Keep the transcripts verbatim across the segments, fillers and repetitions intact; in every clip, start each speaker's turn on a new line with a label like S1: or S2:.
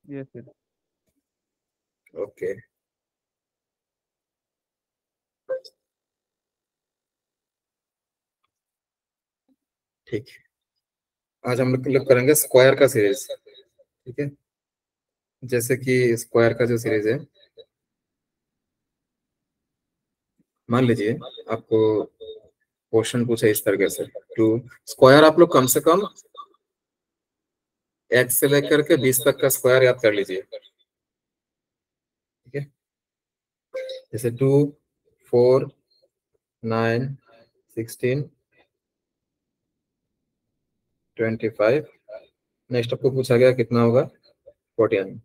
S1: Yes sir.
S2: Okay ठीक है, आज हम लोग करेंगे स्क्वायर का सीरीज। ठीक है, जैसे कि स्क्वायर का जो सीरीज है, मान लीजिए आपको क्वेश्चन पूछा इस तरीके से, टू स्क्वायर आप लोग कम से कम एक्स से लेकर के बीस तक का स्क्वायर याद कर लीजिए। ठीक है, जैसे two, four, nine, sixteen, twenty five. Next आपको पूछा गया कितना होगा, fourteen,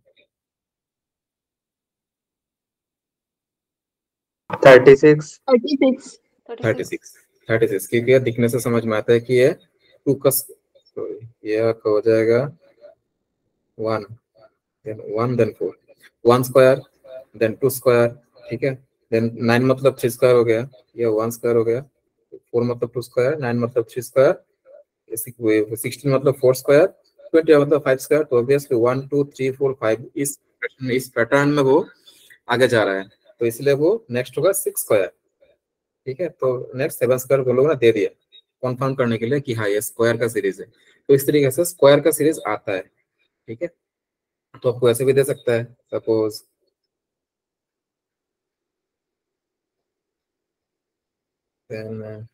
S3: thirty six,
S4: thirty six,
S2: thirty six, thirty six. क्योंकि ये दिखने से समझ में आता है कि ये टू का सॉरी ये आपका हो जाएगा one, then one, then four, one square, then two square. ठीक है, देन नाइन मतलब थ्री स्क्वायर हो गया, ये वन स्क्वायर हो गया, फोर मतलब टू स्क्वायर, नाइन मतलब थ्री स्क्वायर, सिक्सटीन मतलब फोर स्क्वायर, ट्वेंटी मतलब फाइव स्क्वायर। तो obviously one two three four five इस इस पैटर्न में वो आगे जा रहा है, तो इसलिए वो नेक्स्ट होगा सिक्स स्क्वायर। ठीक है, तो नेक्स्ट सेवन स्क्वायर वो लोगों ने दे दिया कंफर्म करने के लिए कि हाँ ये स्क्वायर का सीरीज है। तो इस तरीके से स्क्वायर का सीरीज आता है। ठीक है, तो आपको ऐसे भी दे सकता है, सपोज देन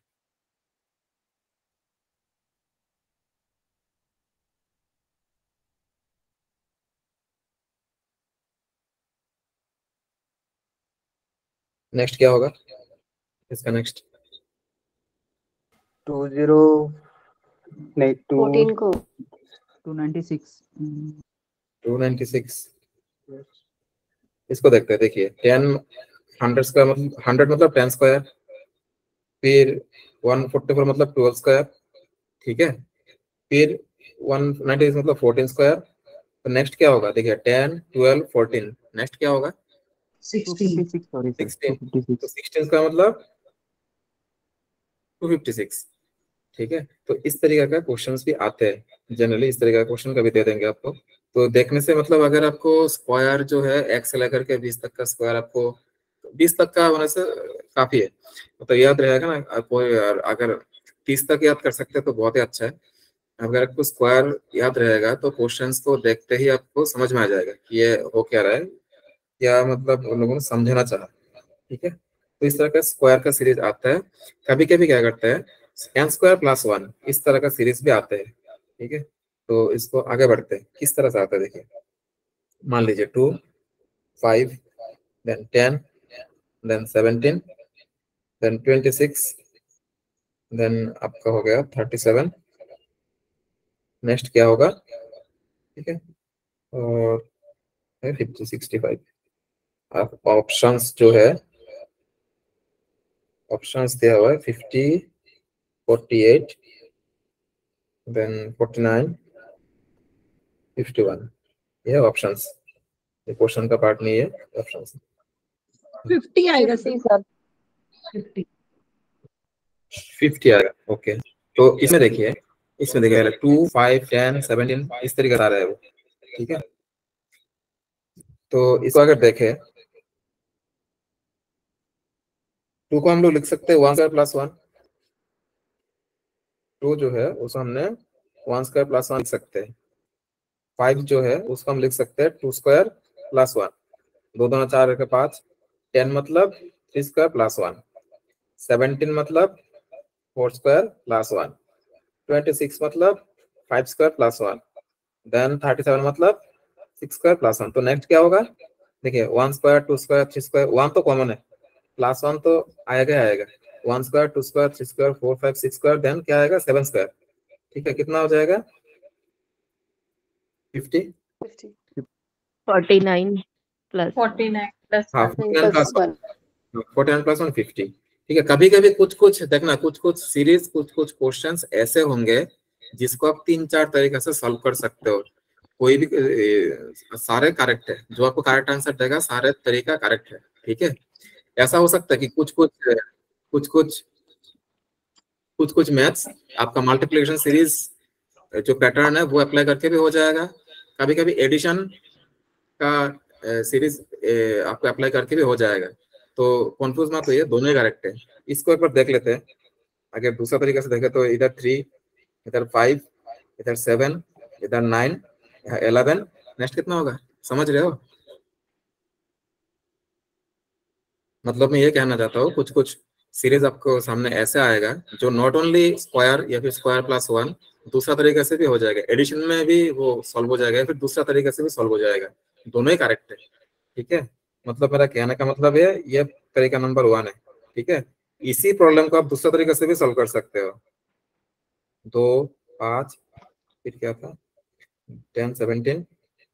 S2: नेक्स्ट क्या होगा इसका, नेक्स्ट
S3: टू जीरो नहीं टू
S4: फोर्टीन को
S1: two ninety six.
S2: Two ninety six. इसको देखते हैं, देखिए टेन, हंड्रेड स्क्वायर मतलब हंड्रेड मतलब टेन स्क्वायर, फिर वन फोर्टी फोर मतलब ट्वेल्व स्क्वायर। ठीक है, फिर वन नाइन्टी सिक्स मतलब फोर्टीन स्क्वायर। तो नेक्स्ट क्या होगा, देखिए टेन, ट्वेल्व, फोर्टीन, नेक्स्ट क्या होगा
S1: sixteen, sorry sir,
S2: sixteen.
S1: Two fifty
S2: तो
S1: सिक्स।
S2: सिक्सटीन का मतलब टू फिफ्टी सिक्स। ठीक है, तो इस तरीके का क्वेश्चंस भी आते हैं जनरली, इस तरीके का क्वेश्चन कभी दे देंगे आपको। तो देखने से मतलब अगर आपको स्क्वायर जो है एक्स से लेकर के बीस तक का स्क्वायर, आपको बीस तक का होने से काफी है, तो याद रहेगा ना आपको। अगर तीस तक याद कर सकते हैं तो बहुत ही अच्छा है। अगर आपको स्क्वायर याद रहेगा तो क्वेश्चंस को देखते ही आपको समझ में आ जाएगा कि ये हो क्या रहा है, या मतलब उन लोगों ने समझना चाहा। ठीक है, तो इस तरह का स्क्वायर का सीरीज आता है। कभी कभी क्या करते हैं, एन स्क्वायर प्लस वन, इस तरह का सीरीज भी आते हैं। ठीक है, तो इसको आगे बढ़ते हैं, किस तरह से आता है देखिए। मान लीजिए two, five, then ten, then seventeen, then twenty six, then आपका हो गया थर्टी सेवन। नेक्स्ट क्या होगा, ठीक है, और फिफ्टी, सिक्सटी फाइव। ऑप्शंस जो है, ऑप्शंस दिया हुआ है fifty, forty eight, then forty nine, fifty one. ये ऑप्शंस, ये क्वेश्चन का पार्ट नहीं है, ऑप्शंस।
S4: फिफ्टी आएगा सर,
S5: फिफ्टी
S2: फिफ्टी आएगा, ओके। तो इसमें देखिए, इसमें देखिए टू, फाइव, टेन, सेवनटीन इस तरीके से आ रहा है वो। ठीक है, तो इसको अगर देखें, टू को हम लोग लिख सकते हैं one square plus one. Two जो है उसको हमने वन स्क्वायर प्लस वन लिख सकते हैं। फाइव जो है उसको हम लिख सकते हैं टू स्क्वायर प्लस वन, दो दोनों चार के पाँच। टेन मतलब three square plus one. Seventeen मतलब four square plus one. Twenty six मतलब five square plus one. Then thirty seven मतलब सिक्स स्क्वायर प्लस वन। तो नेक्स्ट क्या होगा, देखिए one square, two square, three square, one तो common है, plus one तो आएगा ही आएगा। One square, two square, three square, four, five, six square, then क्या आएगा सेवन स्क्वायर। ठीक है, कितना हो जाएगा fifty,
S4: forty nine plus
S5: forty nine plus
S2: हाँ
S5: one
S2: forty nine plus one, forty nine plus one fifty. ठीक है, कभी कभी कुछ कुछ देखना, कुछ कुछ सीरीज, कुछ कुछ क्वेश्चंस ऐसे होंगे जिसको आप तीन चार तरीके से सॉल्व कर सकते हो। कोई भी ए, सारे करेक्ट है, जो आपको करेक्ट आंसर देगा सारे तरीका करेक्ट है। ठीक है, ऐसा हो सकता है कि कुछ कुछ कुछ कुछ कुछ कुछ मैथ्स आपका मल्टीप्लिकेशन सीरीज जो पैटर्न है वो अप्लाई करके भी हो जाएगा। कभी कभी एडिशन का सीरीज आपको अप्लाई करके भी हो जाएगा। तो कंफ्यूज मत होइए, दोनों ही करेक्ट है। इसको एक बार देख लेते हैं। अगर दूसरा तरीके से देखें तो इधर थ्री, इधर फाइव, इधर सेवन, इधर नाइन, इलेवन, नेक्स्ट कितना होगा समझ रहे हो? मतलब मैं ये कहना चाहता हूँ कुछ कुछ सीरीज आपको सामने ऐसे आएगा जो नॉट ओनली स्क्वायर या फिर स्क्वायर प्लस वन, दूसरा तरीके से भी हो जाएगा, एडिशन में भी वो सॉल्व हो जाएगा, फिर दूसरा तरीके से भी सॉल्व हो जाएगा, दोनों ही करेक्ट है। ठीक है, मतलब मेरा कहने का मतलब है ये तरीका नंबर वन है। ठीक है, इसी प्रॉब्लम को आप दूसरा तरीके से भी सॉल्व कर सकते हो। दो, पाँच, फिर क्या था, ten seventeen,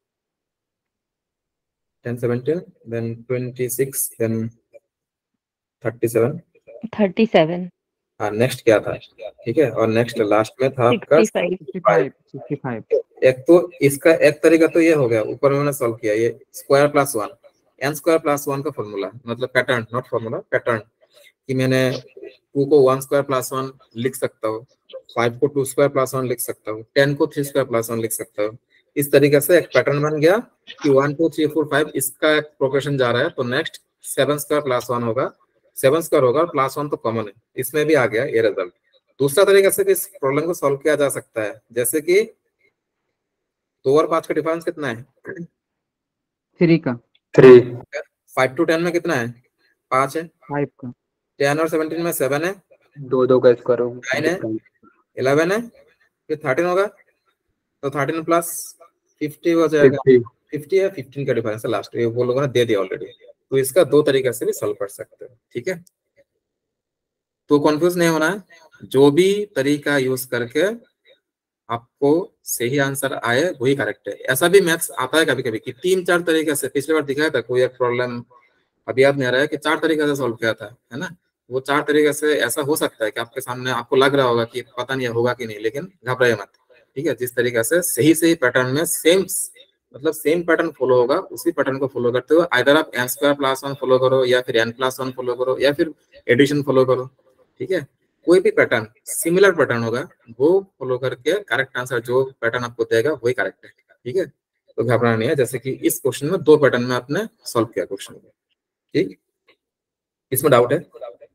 S2: ten seventeen, then twenty six, then thirty seven,
S4: thirty seven,
S2: हाँ नेक्स्ट क्या था? ठीक है, और नेक्स्ट लास्ट में था आपका
S4: sixty five,
S1: sixty five, sixty five.
S2: एक तो इसका एक तरीका तो ये हो गया, ऊपर मैंने सॉल्व किया, ये square plus one, N square plus one का फॉर्मूला, मतलब पैटर्न, नॉट फॉर्मूला, पैटर्न, कि मैंने टू को वन स्क्वायर प्लस वन लिख सकता हूँ, फाइव को टू स्क्वायर प्लस वन लिख सकता हूँ, टेन को थ्री स्क्वायर प्लस वन लिख सकता हूँ। इस तरीके से एक पैटर्न बन गया कि one two three four five इसका एक प्रोग्रेशन जा रहा है, तो next seven square plus one होगा, सेवन स्क्वायर होगा, प्लस वन तो कॉमन है, इसमें भी आ गया ये रिजल्ट। दूसरा तरीका से भी इस प्रॉब्लम को सॉल्व किया जा सकता है, जैसे कि दो और पांच का डिफरेंस कितना है?
S1: थ्री का।
S3: थ्री।
S2: फाइव टू टेन में कितना है? पांच है।
S1: फाइव का।
S2: टेन और सेवनटीन में सेवन है,
S3: दो दो का स्क्वायर हो,
S2: नाइन है, इलेवन है, फिर थर्टीन होगा, तो थर्टीन प्लस फिफ्टी हो जाएगा, फिफ्टी है, फिफ्टीन का डिफरेंस है लास्ट, ये वो लोगों ने दे दिया ऑलरेडी। तो इसका दो तरीके से भी सॉल्व कर सकते हो। ठीक है, तो कंफ्यूज नहीं होना है, जो भी तरीका यूज करके आपको सही आंसर आए वही करेक्ट है। ऐसा भी मैथ्स आता है कभी कभी कि तीन चार तरीके से, पिछली बार दिखाया था कोई एक प्रॉब्लम, अभी याद नहीं आ रहा है, कि चार तरीके से सॉल्व किया था, है ना? वो चार तरीके से ऐसा हो सकता है कि आपके सामने आपको लग रहा होगा कि पता नहीं होगा कि नहीं, लेकिन घबराइए मत। ठीक है, जिस तरीके से सही सही पैटर्न में सेम, मतलब सेम पैटर्न फॉलो होगा, उसी पैटर्न को फॉलो करते हुए आइदर आप N square plus one follow करो, या फिर एन प्लस वन फॉलो करो, या फिर एडिशन फॉलो करो। ठीक है, कोई भी पैटर्न सिमिलर पैटर्न होगा वो फॉलो करके करेक्ट आंसर जो पैटर्न आपको देगा वही करेक्ट है। ठीक है, तो घबराना नहीं है, जैसे कि इस क्वेश्चन में दो पैटर्न में आपने सॉल्व किया क्वेश्चन को। ठीक, इसमें डाउट है?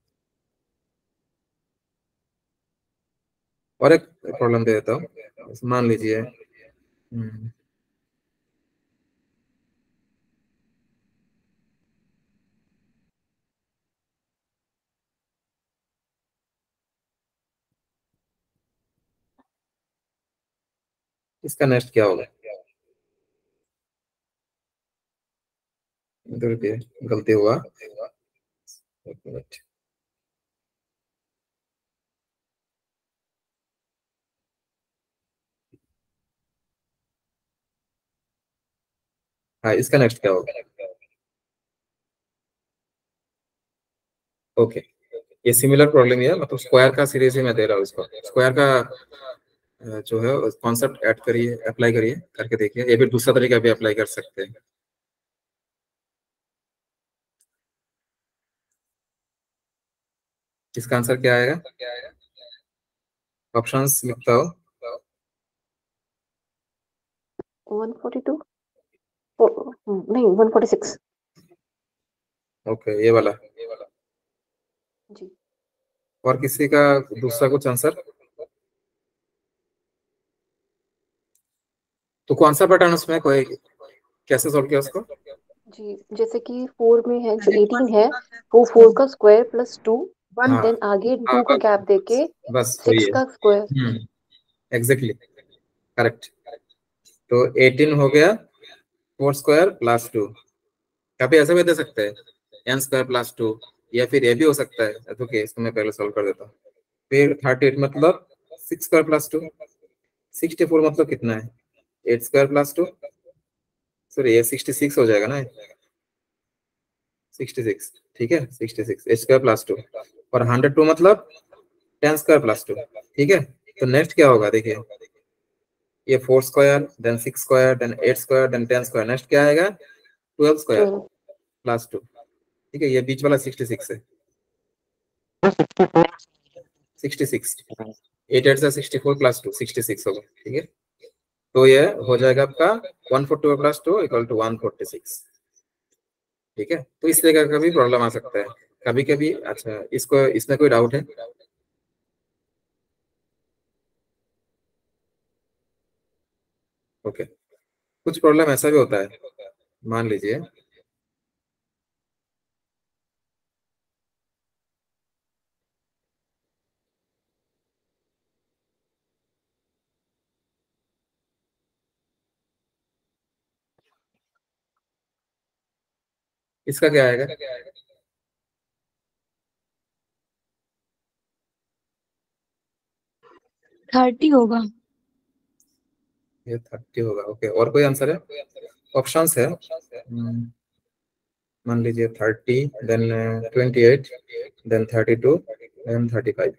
S2: और एक प्रॉब्लम दे देता हूँ, मान लीजिए हम्म, इसका नेक्स्ट क्या होगा? इधर भी गलती हुआ, एक मिनट, हाँ इसका नेक्स्ट क्या होगा? ओके, ये सिमिलर प्रॉब्लम है, मतलब स्क्वायर का सीरीज ही मैं दे रहा हूँ इसको, स्क्वायर का अ, जो है कॉन्सेप्ट ऐड करिए, अप्लाई करिए, करके देखिए, ये भी दूसरा तरीका भी अप्लाई कर सकते हैं। इसका आंसर क्या आएगा? ऑप्शंस लिखता हो,
S4: वन फोर्टी टू, नहीं वन फोर्टी सिक्स।
S2: ओके, ये वाला
S4: जी।
S2: और किसी का दूसरा कुछ आंसर? तो कौन सा पैटर्न उसमें, कोई कैसे सॉल्व किया उसको?
S4: जी, जैसे कि फोर में है, जो एटीन है वो फोर का स्क्वायर प्लस टू,
S2: हाँ,
S4: देन आगे
S2: हाँ,
S4: टू का गैप देके
S2: बस वही
S4: सिक्स
S2: है,
S4: का स्क्वायर।
S2: Hmm, exactly correct. तो एटीन हो गया फोर स्क्वायर प्लस टू, कभी ऐसा भी दे सकते हैं एन स्क्वायर प्लस टू, या फिर ये भी हो सकता है। तो okay, इसको मैं पहले सॉल्व कर देता हूँ। फिर थर्टी एट मतलब six square plus two, sixty four मतलब कितना है? Eight square plus two, sorry ये सिक्सटी सिक्स हो जाएगा ना, सिक्सटी सिक्स। ठीक है, sixty six eight square plus two, और हंड्रेड टू मतलब टेन स्क्वायर प्लस टू। ठीक है, तो नेक्स्ट क्या होगा देखिए, ये four square, then six square, then eight square, then ten square, next क्या आएगा? Twelve square plus two. ठीक है, ये बीच वाला सिक्सटी सिक्स है, सिक्सटी सिक्स, एट एट से sixty four plus two, sixty six होगा। ठीक है, तो ये हो जाएगा आपका one forty four plus two equal to one forty six. ठीक है, तो इस तरह का भी प्रॉब्लम आ सकता है कभी कभी। अच्छा, इसको इसमें कोई डाउट है? ओके, कुछ प्रॉब्लम ऐसा भी होता है, मान लीजिए इसका क्या आएगा?
S6: थर्टी होगा।
S2: ये थर्टी होगा। ओके, और कोई आंसर है? ऑप्शंस है, हम्म, मान लीजिए thirty, then twenty eight, then thirty two, then thirty five.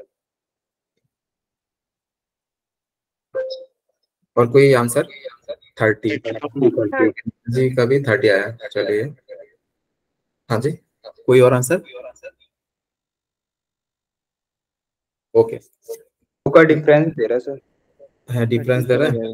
S2: और कोई आंसर? थर्टी जी का भी थर्टी आया। चलिए, हाँ जी, कोई और आंसर? ओके,
S3: का डिफरेंस दे रहा है सर।
S2: है डिफरेंस दे रहा है।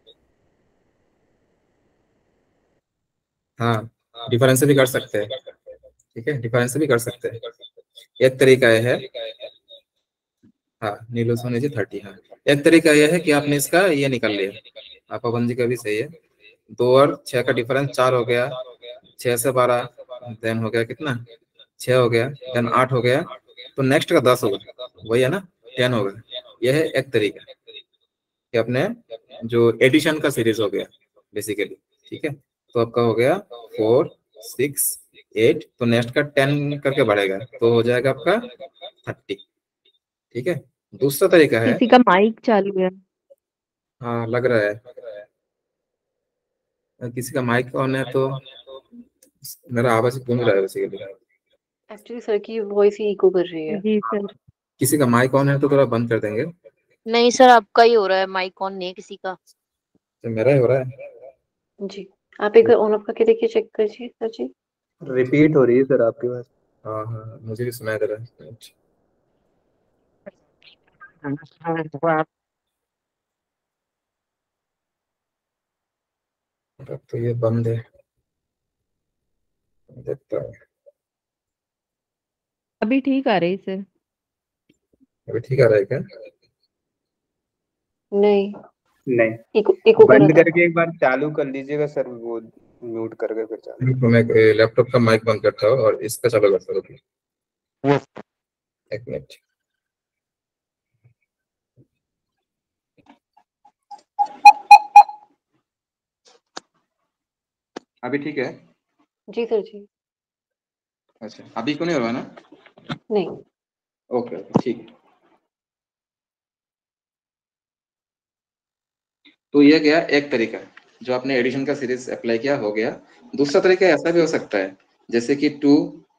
S2: हाँ, डिफरेंस से भी कर सकते हैं। ठीक है, डिफरेंस से भी कर सकते हैं, एक तरीका यह है। हाँ, नीलो सोने जी थर्टी। हाँ, एक तरीका यह है कि आपने इसका ये निकाल लिया, आप पाबंद जी का भी सही है। दो और छह का डिफरेंस चार हो गया, छह से बारह, देन हो गया कितना? छह हो गया, देन आठ हो गया, तो नेक्स्ट का दस होगा, वही है ना, टेन होगा। यह है एक तरीका कि अपने जो एडिशन का सीरीज हो गया बेसिकली। ठीक है, तो आपका हो गया फोर, सिक्स, एट, तो नेक्स्ट का टेन करके बढ़ेगा, तो हो जाएगा आपका थर्टी। ठीक है, दूसरा तरीका है,
S6: किसी का माइक चालू है।
S2: हाँ लग रहा है किसी का माइक ऑन है, तो मेरा आवाज घूम रहा है बेसिकली।
S4: एक्चुअली सर की वॉइस ही इको कर रही है।
S6: जी सर।
S2: किसी का माइक ऑन है तो थोड़ा बंद कर देंगे।
S7: नहीं सर, आपका ही हो रहा है, माइक ऑन नहीं है किसी का।
S2: तो मेरा ही हो रहा है।
S4: जी, आप एक बार ऑन ऑफ करके देखिए, चेक करिए सर जी।
S3: रिपीट हो रही है सर आपकी बात।
S2: हाँ हाँ, मुझे भी सुनाई दे रहा है। अब तो ये बंद है, देखता हूँ।
S6: अभी ठीक आ रही सर।
S2: अभी ठीक आ रहा है क्या?
S4: नहीं,
S3: नहीं,
S4: इको इको कर
S3: बंद
S4: रहा था।
S3: करके एक बार चालू कर लीजिएगा सर, वो म्यूट करके फिर चालू।
S2: तो मैं लैपटॉप का माइक बंद करता हूँ और इसका चालू करता हूँ। एक मिनट। अभी ठीक है?
S4: जी सर जी।
S2: अच्छा, अभी क्यों नहीं हो रहा ना?
S4: नहीं,
S2: ओके ओके, ठीक है। तो ये गया एक तरीका, जो आपने एडिशन का सीरीज अप्लाई किया, हो गया। दूसरा तरीका ऐसा भी हो सकता है, जैसे कि टू,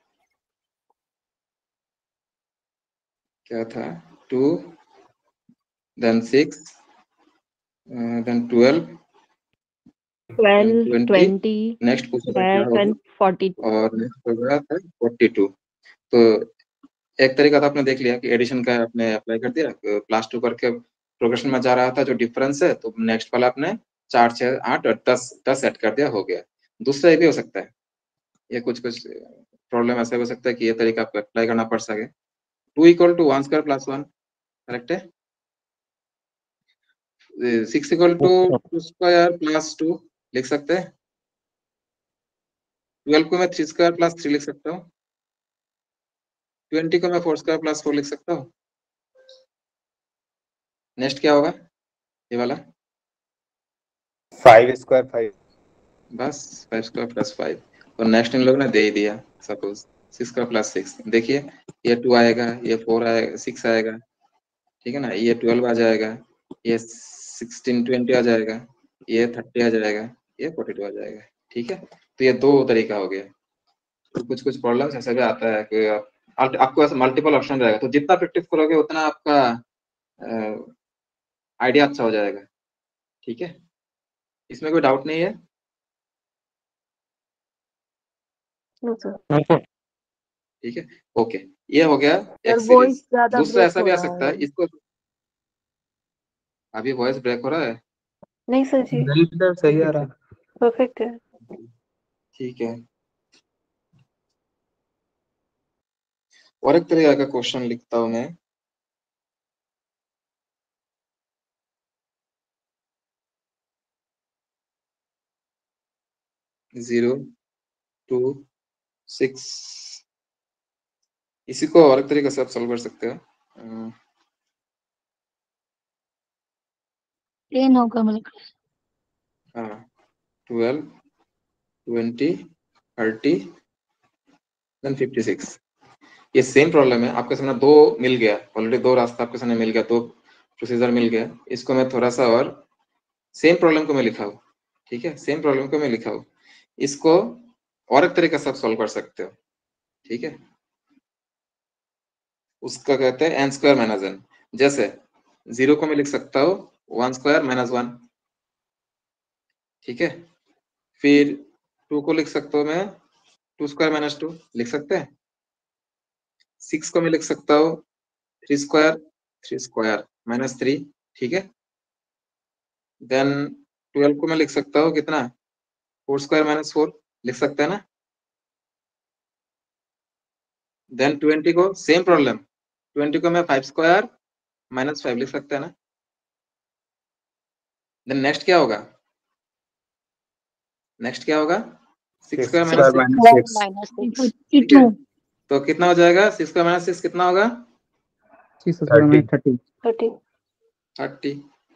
S2: क्या था, two, then six, then twelve,
S6: twelve, twenty,
S2: next पूछा था क्या होगा,
S6: एंड फोर्टी टू।
S2: और नेक्स्ट हो गया था फोर्टी टू। तो एक तरीका तो आपने देख लिया कि एडिशन का आपने अप्लाई कर दिया, क्लास टू करके प्रोग्रेशन में जा रहा था, जो डिफरेंस है, तो नेक्स्ट वाला आपने चार, छह, आठ और दस दस सेट कर दिया, हो गया। दूसरा ये भी हो सकता है, ये कुछ कुछ प्रॉब्लम ऐसा हो सकता है कि ये तरीका आपको अप्लाई करना पड़ सके। Two equal to one square plus one, correct है। Six equal to two square plus two लिख सकते हैं। ट्वेल्व को मैं थ्री स्क्वायर प्लस थ्री लिख सकता हूँ। ट्वेंटी को मैं फोर स्क्वायर प्लस फोर लिख सकता हूँ। नेक्स्ट क्या होगा, ये वाला,
S3: फाइव स्क्वायर फाइव,
S2: बस फाइव स्क्वायर प्लस फाइव। और नेक्स्ट इन लोगों ने दे ही दिया, suppose six square plus six. देखिए, ये टू आएगा, ये फोर आएगा, सिक्स आएगा, ठीक है ना, ये ट्वेल्व आ जाएगा, ये सिक्सटीन ट्वेंटी आ जाएगा, ये थर्टी आ जाएगा, ये फोर्टी टू आ जाएगा। ठीक है, तो ये दो तरीका हो गया। तो कुछ कुछ प्रॉब्लम्स ऐसा भी आता है कि आप, आप, आपको ऐसा मल्टीपल ऑप्शन रहेगा, तो जितना प्रैक्टिस करोगे उतना आपका आइडिया अच्छा हो जाएगा। ठीक है, इसमें कोई डाउट नहीं है?
S4: No sir.
S2: ठीक है, ओके, ये हो गया एक
S6: सर वॉइस
S2: सीरीज।
S6: ज्यादा
S2: दूसरा
S6: ब्रेक
S2: ऐसा
S6: हो
S2: भी आ
S6: रहा
S2: सकता
S6: है।
S2: है, इसको, अभी वॉइस ब्रेक हो रहा है।
S4: नहीं सर जी,
S3: नहीं सर सही आ रहा।
S4: परफेक्ट है।
S2: ठीक है, और एक तरीके का क्वेश्चन लिखता हूं मैं। जीरो टू सिक्स, इसी को और एक तरीके से आप सॉल्व कर सकते हो। अम,
S6: टेन होगा मतलब।
S2: हाँ, twelve, twenty, thirty, then fifty six. ये सेम प्रॉब्लम है, आपके सामने दो मिल गया ऑलरेडी, दो रास्ता आपके सामने मिल गया, दो प्रोसीजर मिल गया। इसको मैं थोड़ा सा और सेम प्रॉब्लम को मैं लिखा हूँ, ठीक है, सेम प्रॉब्लम को मैं लिखा हूँ, इसको और एक तरीके से आप सॉल्व कर सकते हो, ठीक है। उसका कहते हैं एन स्क्वायर माइनस एन। जैसे जीरो को मैं लिख सकता हूँ वन स्क्वायर माइनस वन, ठीक है। फिर टू को लिख सकता हूँ मैं टू स्क्वायर माइनस टू, लिख सकते हैं। सिक्स को मैं लिख सकता हूँ three square, three square minus three, ठीक है। देन ट्वेल्व को मैं लिख सकता हूँ कितना, फोर स्क्वायर माइनस फोर, लिख सकते हैं ना। देन ट्वेंटी को सेम प्रॉब्लम, ट्वेंटी को मैं फाइव स्क्वायर माइनस फाइव लिख सकते हैं ना। देन नेक्स्ट क्या होगा, नेक्स्ट क्या होगा, six square minus
S3: square
S2: six,
S3: minus six.
S7: Minus six.
S6: Forty
S2: ठीक
S6: टू।
S2: है। तो कितना हो जाएगा, सिक्स स्क्वायर माइनस सिक्स कितना होगा,
S1: सिक्स स्क्वायर में थर्टी।
S4: थर्टी।
S2: थर्टी,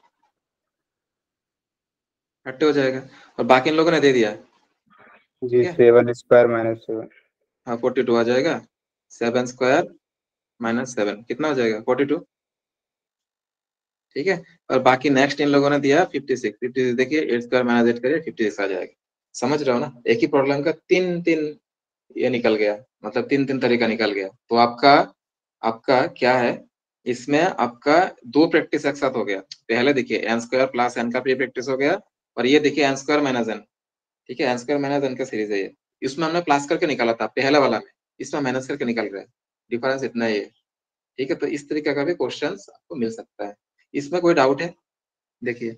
S2: थर्टी हो जाएगा। और बाकी इन लोगों ने दे दिया,
S3: जी
S2: ठीक है।
S3: Seven square minus seven.
S2: हाँ, फोर्टी टू आ जाएगा। सेवन स्क्वायर माइनस सेवन कितना हो जाएगा, फोर्टी टू, ठीक है। और बाकी नेक्स्ट इन लोगों ने दिया फिफ्टी सिक्स, फिफ्टी सिक्स देखिए एट स्क्वायर माइनस एट करिए फिफ्टी सिक्स आ जाएगा। समझ रहे हो ना, एक ही प्रॉब्लम का तीन तीन ये निकल गया, मतलब तीन तीन तरीका निकल गया। तो आपका आपका क्या है, इसमें आपका दो प्रैक्टिस एक साथ हो गया। पहले देखिए एन स्क्वायर प्लस एन का प्री प्रैक्टिस हो गया, और ये देखिए एन स्क्वायर माइनस एन, ठीक है, एन स्क्वायर माइनस एन का सीरीज है ये। इसमें हमने प्लस करके निकाला था पहले वाला में, इसमें माइनस करके निकल रहा है, डिफरेंस इतना ही है, ठीक है। तो इस तरीके का भी क्वेश्चन आपको मिल सकता है। इसमें कोई डाउट है, देखिए,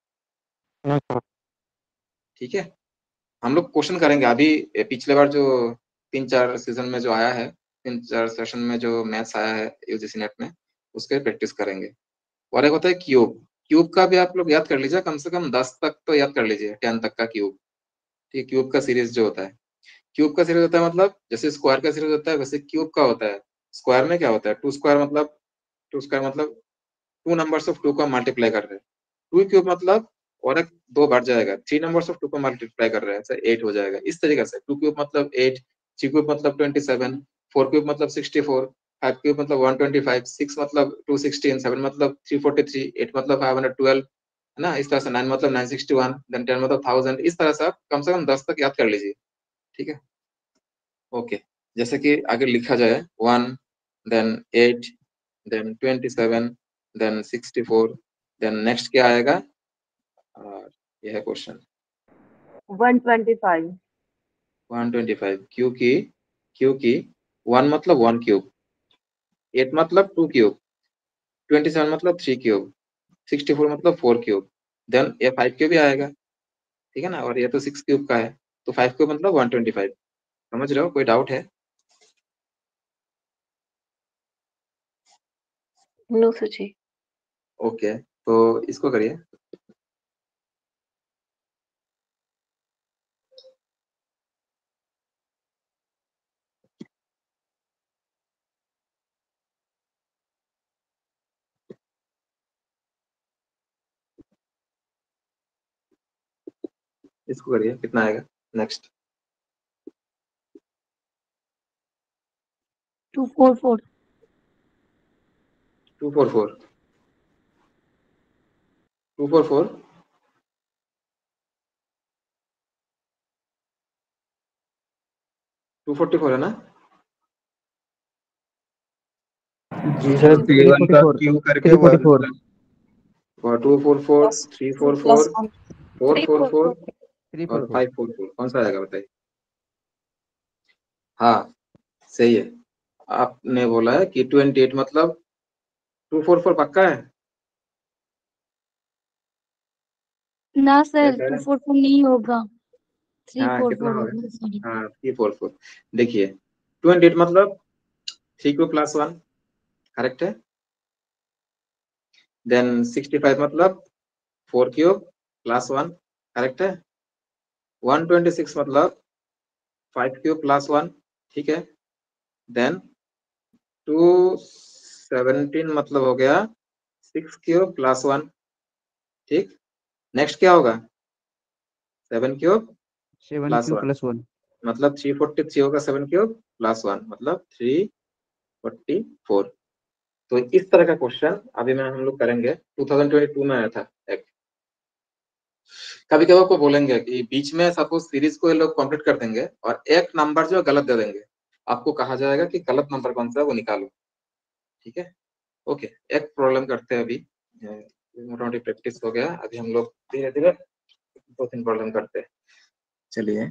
S2: ठीक है। हम लोग क्वेश्चन करेंगे अभी, ए, पिछले बार जो तीन चार सीजन में जो आया है, तीन चार सेशन में जो मैथ्स आया है यूजीसी नेट में, उसके प्रैक्टिस करेंगे। और एक होता है क्यूब, क्यूब का भी आप लोग याद कर लीजिए, कम से कम दस तक तो याद कर लीजिए, टेन तक का क्यूब, ठीक। क्यूब का सीरीज जो होता है, क्यूब का सीरीज होता है मतलब जैसे स्क्वायर का सीरीज होता है वैसे क्यूब का होता है। स्क्वायर में क्या होता है, टू स्क्वायर मतलब, टू स्क्वायर मतलब टू नंबर्स ऑफ टू को मल्टीप्लाई कर रहे हैं। टू क्यूब मतलब और एक दो बढ़ जाएगा, थ्री नंबर्स ऑफ टू को मल्टीप्लाई कर रहे हैं, एट हो जाएगा। इस तरीके से टू क्यूब मतलब एट, थ्री क्यूब मतलब ट्वेंटी सेवन, फोर क्यूब मतलब सिक्सटी फोर, फाइव क्यूब मतलब वन ट्वेंटी फाइव, सिक्स मतलब टू सिक्सटीन, सेवन मतलब थ्री फोर्टी थ्री, एट मतलब फाइव हंड्रेड ट्वेल्व, है ना। इस तरह से नाइन मतलब nine sixty one, then ten मतलब थाउजेंड। इस तरह से आप कम से कम दस तक याद कर लीजिए, ठीक है। ओके, जैसे कि आगे लिखा जाए one, then eight, then twenty seven, then sixty four, then next क्या आएगा, और यह है question
S5: one twenty five.
S2: One twenty five, क्योंकि क्योंकि वन मतलब वन क्यूब, एट मतलब टू क्यूब, ट्वेंटी सेवन मतलब थ्री क्यूब, सिक्सटी फोर मतलब फोर क्यूब, देन ये फाइव क्यूब भी आएगा, ठीक है ना। और ये तो सिक्स क्यूब का है, तो फाइव क्यूब मतलब वन ट्वेंटी फाइव। समझ रहे हो, कोई डाउट है?
S4: नो सर जी।
S2: ओके, तो इसको करिए। इसको करिए, कितना आएगा next,
S6: two four four.
S2: Two four four, two four four, two forty four है ना।
S3: जी sir
S1: three
S3: P one
S1: forty
S3: का
S1: फोर
S3: क्यू करके
S1: थ्री फोर्टी फोर
S2: और two four four, three four four, four
S4: three
S2: four
S4: four
S2: four
S1: three four
S2: और
S1: four
S2: five four four, कौन सा आएगा बताइए? हाँ, सही है। आपने बोला है कि ट्वेंटी एट मतलब टू फोर फोर पक्का है।
S6: ना
S2: क्या
S6: सर
S2: कह रहे
S6: टू
S2: हैं?
S6: फोर फोर नहीं होगा, थ्री
S2: हाँ,
S6: फोर
S2: कितना
S6: फोर
S2: होगा?
S6: होगा सॉरी।
S2: हाँ, थ्री फोर फोर। देखिए टू एंड एट मतलब three cube plus one, correct है। देन सिक्सटी फाइव मतलब four cube plus one, correct है। वन ट्वेंटी सिक्स मतलब फाइव क्यूब प्लस वन, ठीक है। देन टू सेवनटीन मतलब हो गया सिक्स क्यूब प्लस वन, ठीक। नेक्स्ट क्या होगा? Seven cube
S1: seven
S2: plus
S1: Q
S2: one
S1: plus one.
S2: मतलब थ्री फोर्टी थ्री होगा, सेवन क्यूब प्लस वन मतलब थ्री फोर्टी फोर। तो इस तरह का क्वेश्चन अभी मैं हम लोग करेंगे, टू थाउजेंड ट्वेंटी टू में आया था एक। कभी कभी आपको बोलेंगे कि बीच में सपोज सीरीज को ये लोग कंप्लीट कर देंगे और एक नंबर जो गलत दे देंगे, आपको कहा जाएगा कि गलत नंबर कौन सा है वो निकालो, ठीक है। ओके, एक प्रॉब्लम करते हैं अभी, मोटा मोटी प्रैक्टिस हो गया, अभी हम लोग धीरे धीरे दो तीन प्रॉब्लम करते हैं। चलिए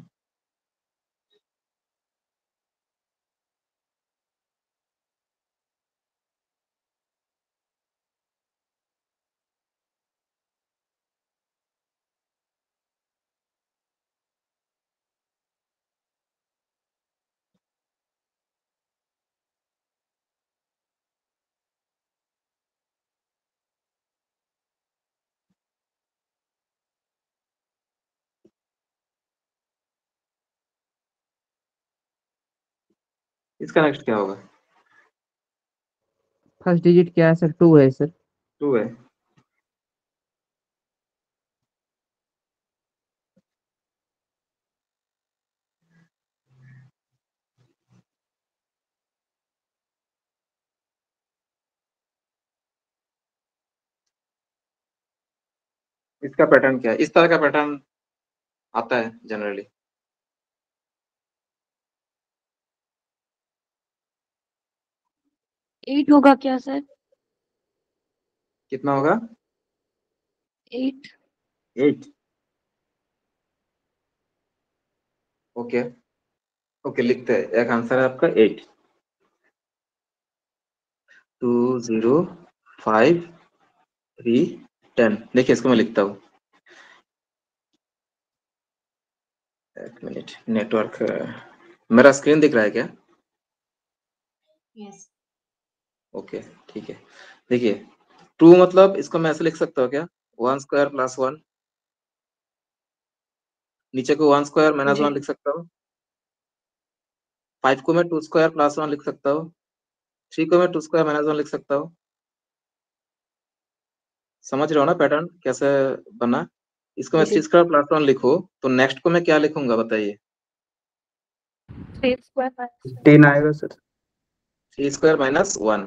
S2: इसका नेक्स्ट क्या होगा?
S1: फर्स्ट डिजिट क्या है सर? टू है सर।
S2: टू है। इसका पैटर्न क्या है? इस तरह का पैटर्न आता है जनरली।
S6: एट होगा क्या सर?
S2: कितना होगा?
S6: एट।
S2: एट। ओके ओके, लिखते हैं। एक आंसर है आपका eight. Two zero five three ten. देखिए इसको मैं लिखता हूँ, एक मिनट, नेटवर्क। मेरा स्क्रीन दिख रहा है क्या?
S8: यस।
S2: ओके ठीक है। देखिए टू मतलब इसको मैं ऐसे लिख सकता हूँ क्या? वन स्क्वायर प्लस वन, नीचे को one square minus
S8: G
S2: one लिख सकता हूँ। फाइव को मैं टू स्क्वायर प्लस वन लिख सकता हूँ। थ्री को मैं टू स्क्वायर माइनस वन लिख सकता हूँ। समझ रहे हो ना पैटर्न कैसे बना? इसको मैं
S4: जी
S2: थ्री स्क्वायर प्लस वन लिखूं तो नेक्स्ट को मैं क्या लिखूंगा बताइए?
S6: थ्री स्क्वायर
S1: टेन आएगा sir.
S2: Three square minus one,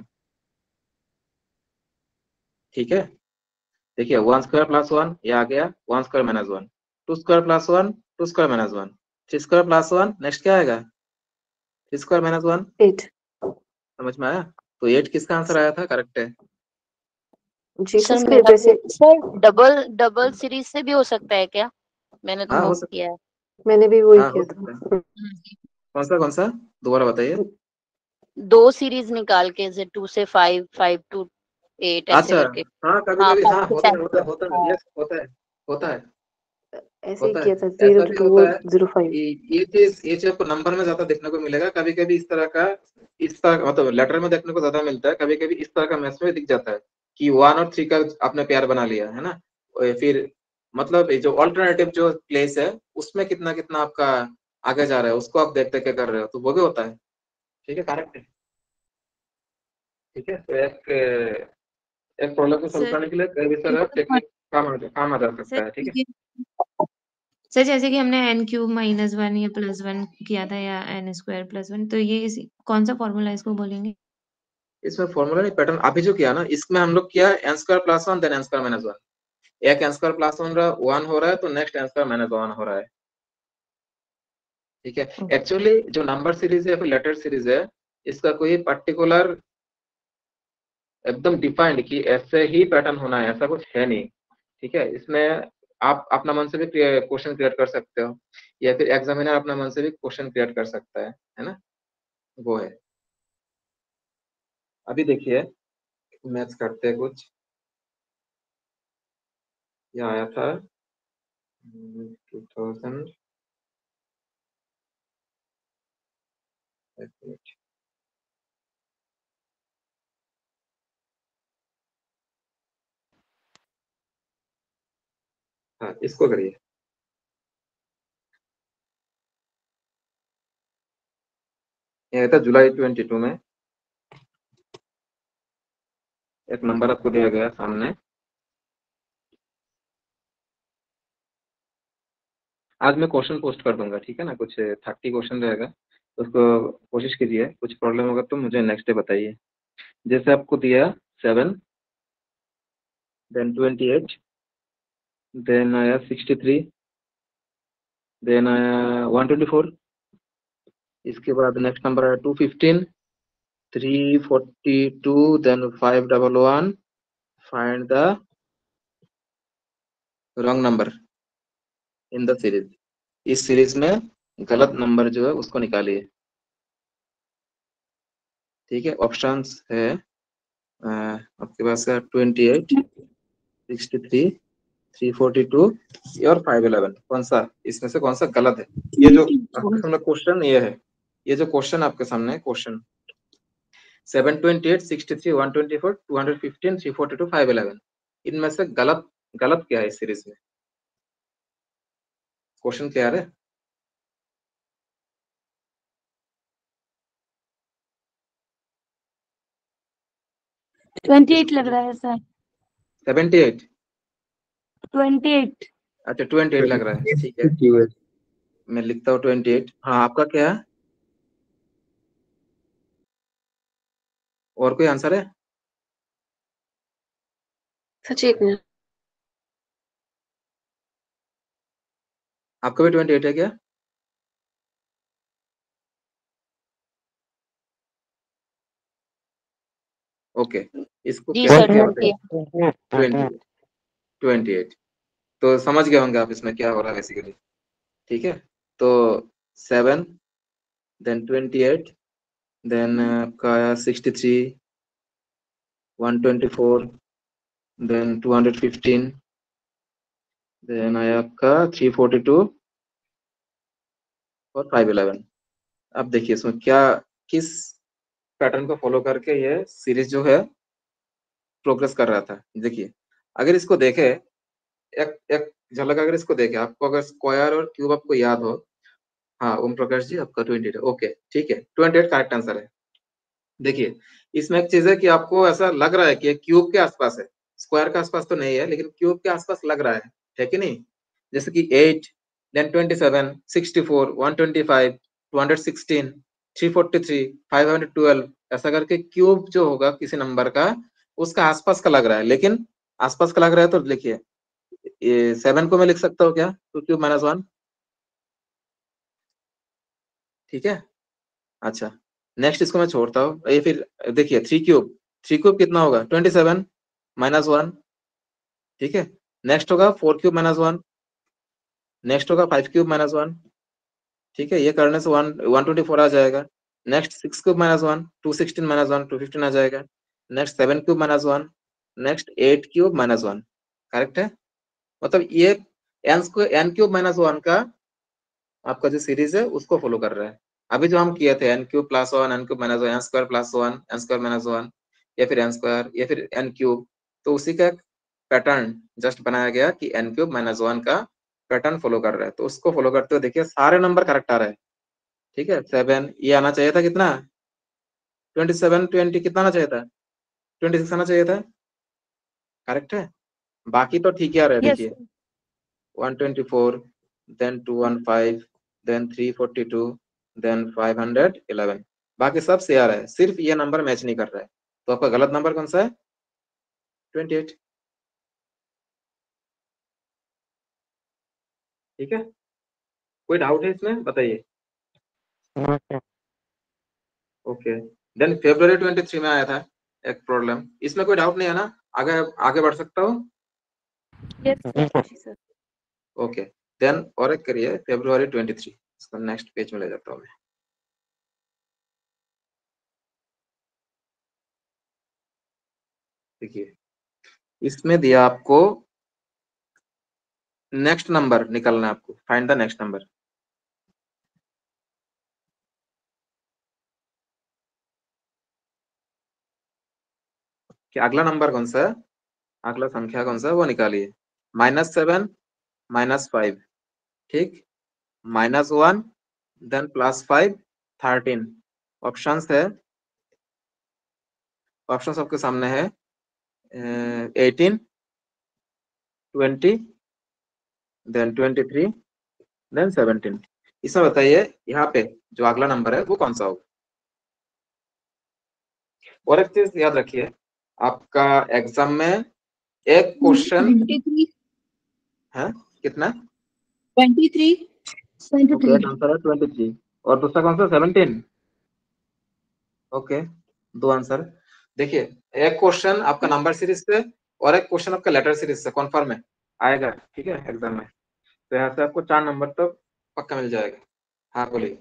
S2: ठीक है। देखिए वन स्क्वायर प्लस वन ये आ गया, one square minus one, two square plus one, two square minus one, three square plus one, next क्या आएगा? Three square minus one.
S4: Eight.
S2: समझ में आया? तो एट किसका आंसर आया था? करेक्ट है।
S4: जी
S7: सर
S4: सर
S7: मेरा
S4: वैसे
S7: भी सर डबल डबल सीरीज से भी हो सकता है क्या? मैंने तो
S2: हाँ हो
S7: नोट
S2: सकता
S7: किया है।
S4: मैंने भी वही
S2: हाँ हो
S4: किया
S2: सकता है।
S4: था।
S2: कौन सा कौन सा? दोबारा बताइए।
S7: दो सीरीज निकाल के, जैसे टू से फाइव, फाइव टू एट, ऐसे
S2: अच्छा,
S7: करके।
S2: हाँ कभी
S7: हाँ,
S2: कभी,
S7: फाइव
S2: हाँ
S7: से
S2: होता है
S7: टेन
S2: होता है
S7: तक।
S2: होता है,
S7: हाँ।
S2: यस होता है होता है
S4: ऐसे ही
S2: होता
S4: किया
S2: है।
S4: था, जीरो
S2: ऐसा
S4: टू
S2: भी
S4: टू
S2: होता
S4: वो
S2: है
S4: जीरो फाइव।
S2: कि ये चीज ये चीज आपको नंबर में ज्यादा देखने को मिलेगा, कभी कभी इस तरह का, इस तरह मतलब लेटर में देखने को ज्यादा मिलता है, कभी कभी इस तरह का मैथ्स में दिख जाता है कि वन और थ्री का आपने पेयर बना लिया है ना। और फिर मतलब ये जो ऑल्टरनेटिव जो प्लेस है उसमें कितना कितना आपका आगे जा रहा है उसको आप देखते क्या कर रहे हो, तो वो भी होता है। ठीक है, करेक्ट है। ठीक है, तो एक एक प्रॉब्लम को सोल्व
S8: सर।
S2: करने के लिए कई सारा टेक्निक काम आ काम आ जा
S8: सर
S2: सकता है। ठीक है।
S8: ये- सर जैसे कि हमने एन क्यूब माइनस वन या प्लस वन किया था, या एन स्क्वायर प्लस वन, तो ये इस, कौन सा फॉर्मूला इसको बोलेंगे?
S2: इसमें फॉर्मूला नहीं, पैटर्न अभी जो किया ना इसमें हम लोग किया N square plus one then N square minus one. एक N square plus one one हो रहा है तो next N square minus one हो रहा है। ठीक है। एक्चुअली जो नंबर सीरीज है या फिर लेटर सीरीज है, इसका कोई पर्टिकुलर एकदम डिफाइंड कि ऐसे ही पैटर्न होना है ऐसा कुछ है नहीं। ठीक है, इसमें आप अपना मन से भी क्वेश्चन क्रिएट कर सकते हो या फिर एग्जामिनर अपना मन से भी क्वेश्चन क्रिएट कर सकता है है ना, वो है। अभी देखिए मैथ्स करते हैं कुछ, ये आया था टू थाउजेंड हाँ इसको करिए। ये था जुलाई ट्वेंटी टू में, एक नंबर आपको दिया गया सामने। आज मैं क्वेश्चन पोस्ट कर दूंगा, ठीक है ना, कुछ थर्टी क्वेश्चन रहेगा, तो उसको कोशिश कीजिए, कुछ प्रॉब्लम होगा तो मुझे नेक्स्ट डे बताइए। जैसे आपको दिया seven, then twenty eight, then आया सिक्सटी थ्री, देन आया वन ट्वेंटी फोर, इसके बाद नेक्स्ट नंबर आया two fifteen, three forty two, then five double one, find the wrong number in the series. इस सीरीज में गलत नंबर जो है उसको निकालिए, ठीक है। ऑप्शंस है अ, आपके पास है twenty eight, sixty three, three forty two और फाइव इलेवन। कौन सा इसमें से कौन सा गलत है? ये जो आपके सामने क्वेश्चन ये है, ये जो क्वेश्चन आपके सामने है, question seven twenty eight, sixty three, one twenty four, two hundred fifteen, three forty two, five eleven, इनमें से गलत गलत क्या है इस सीरीज में? क्वेश्चन क्लियर है?
S6: ट्वेंटी एट लग रहा है sir.
S2: Seventy eight,
S6: twenty eight.
S2: अच्छा ट्वेंटी एट लग रहा है, ठीक है, मैं लिखता हूँ ट्वेंटी एट। हाँ आपका क्या है? और कोई आंसर है?
S4: सच एक मिनट।
S2: आपका भी ट्वेंटी एट है क्या? ओके, इसको
S7: जी
S2: कैसे
S7: सर,
S2: किया
S7: ट्वेंटी
S2: बताइए। ट्वेंटी एट, ट्वेंटी एट, तो समझ गए होंगे आप इसमें क्या हो रहा है बेसिकली, ठीक है। तो seven, then twenty eight, then आपका आया sixty three, one twenty four, then two hundred fifteen, then आया आपका थ्री फोर्टी टू और फाइव इलेवन। अब देखिए इसमें क्या, किस पैटर्न को फॉलो करके ये सीरीज जो है प्रोग्रेस कर रहा था। देखिए अगर इसको देखे, एक एक झलक अगर इसको देखे, आपको अगर स्क्वायर और क्यूब आपको याद हो, हाँ ओम प्रकाश जी आपका ट्वेंटी एट, ओके ठीक है, ट्वेंटी एट करेक्ट आंसर है। देखिए इसमें एक चीज है कि आपको ऐसा लग रहा है कि क्यूब के आसपास है, स्क्वायर के आसपास तो नहीं है, लेकिन क्यूब के आसपास लग रहा है है कि नहीं? जैसे कि eight, then twenty seven, sixty four, one twenty five, two hundred sixteen, three forty three, five hundred twelve, ऐसा करके क्यूब जो होगा किसी नंबर का, उसका आसपास का लग रहा है। लेकिन आसपास का लग रहा है तो लिखिए, ये सेवन को मैं लिख सकता हूँ क्या, टू क्यूब माइनस वन, ठीक है। अच्छा नेक्स्ट इसको मैं छोड़ता हूँ, ये फिर देखिए थ्री क्यूब, थ्री क्यूब कितना होगा, ट्वेंटी सेवन माइनस वन, ठीक है। नेक्स्ट होगा four cube minus one, next होगा फाइव क्यूब माइनस वन, ठीक है, ये करने से वन वन ट्वेंटी फोर आ जाएगा। Next six cube minus one, two sixteen minus one, two fifteen आ जाएगा। Next seven cube minus one, next eight cube minus one, correct है। मतलब ये N square, N cube minus one का आपका जो सीरीज है उसको फॉलो कर रहा है। अभी जो हम किए थे N cube plus one, N cube minus one, N square plus one, N square minus one, या फिर एन स्क्वायर या फिर एन क्यूब, तो उसी का पैटर्न जस्ट बनाया गया कि एन क्यूब माइनस वन का पैटर्न फॉलो कर रहा है। तो उसको फॉलो करते हुए देखिए सारे नंबर करेक्ट आ रहे हैं, ठीक है। सेवन ये आना चाहिए था, कितना, ट्वेंटी सेवन, ट्वेंटी कितना आना चाहिए था, ट्वेंटी सिक्स आना चाहिए था, करेक्ट है। बाकी तो ठीक ही आ रहा है,
S6: यस
S2: देखिए one twenty four, then two one five, then three forty two, then five hundred eleven, बाकी सब से आ रहा है, सिर्फ ये नंबर मैच नहीं कर रहा है। तो आपका गलत नंबर कौन सा है, ट्वेंटी एट, ठीक है। कोई डाउट है इसमें बताइए। ओके, देन फरवरी ट्वेंटी थ्री में आया था एक प्रॉब्लम, इसमें कोई डाउट नहीं है ना, आगे आगे बढ़ सकता हूँ?
S6: यस
S4: जी सर।
S2: ओके, देन और एक करिए फरवरी ट्वेंटी थ्री, इसको नेक्स्ट पेज में ले जाता हूँ मैं। देखिए इसमें दिया आपको नेक्स्ट नंबर निकालना है आपको, फाइंड द नेक्स्ट नंबर। क्या अगला नंबर कौन सा है, अगला संख्या कौन सा है वो निकालिए। माइनस सेवन, माइनस फाइव, ठीक, minus one, then plus five, thirteen. Options है, ऑप्शंस आपके सामने है eighteen, twenty, then twenty three, then seventeen. इसमें बताइए यहाँ पे जो अगला नंबर है वो कौन सा होगा। और एक चीज याद रखिए, आपका एग्जाम में एक क्वेश्चन है कितना,
S6: ट्वेंटी थ्री ट्वेंटी
S2: ओके, एक
S6: थ्री
S2: आंसर है ट्वेंटी थ्री और दूसरा कौन सा सेवनटीन। ओके, दो आंसर। देखिए एक क्वेश्चन आपका नंबर सीरीज से और एक क्वेश्चन आपका लेटर सीरीज से कॉन्फर्म है आएगा, ठीक है, एग्जाम में। तो यहाँ से आपको चार नंबर तो पक्का मिल जाएगा। हाँ बोलिए।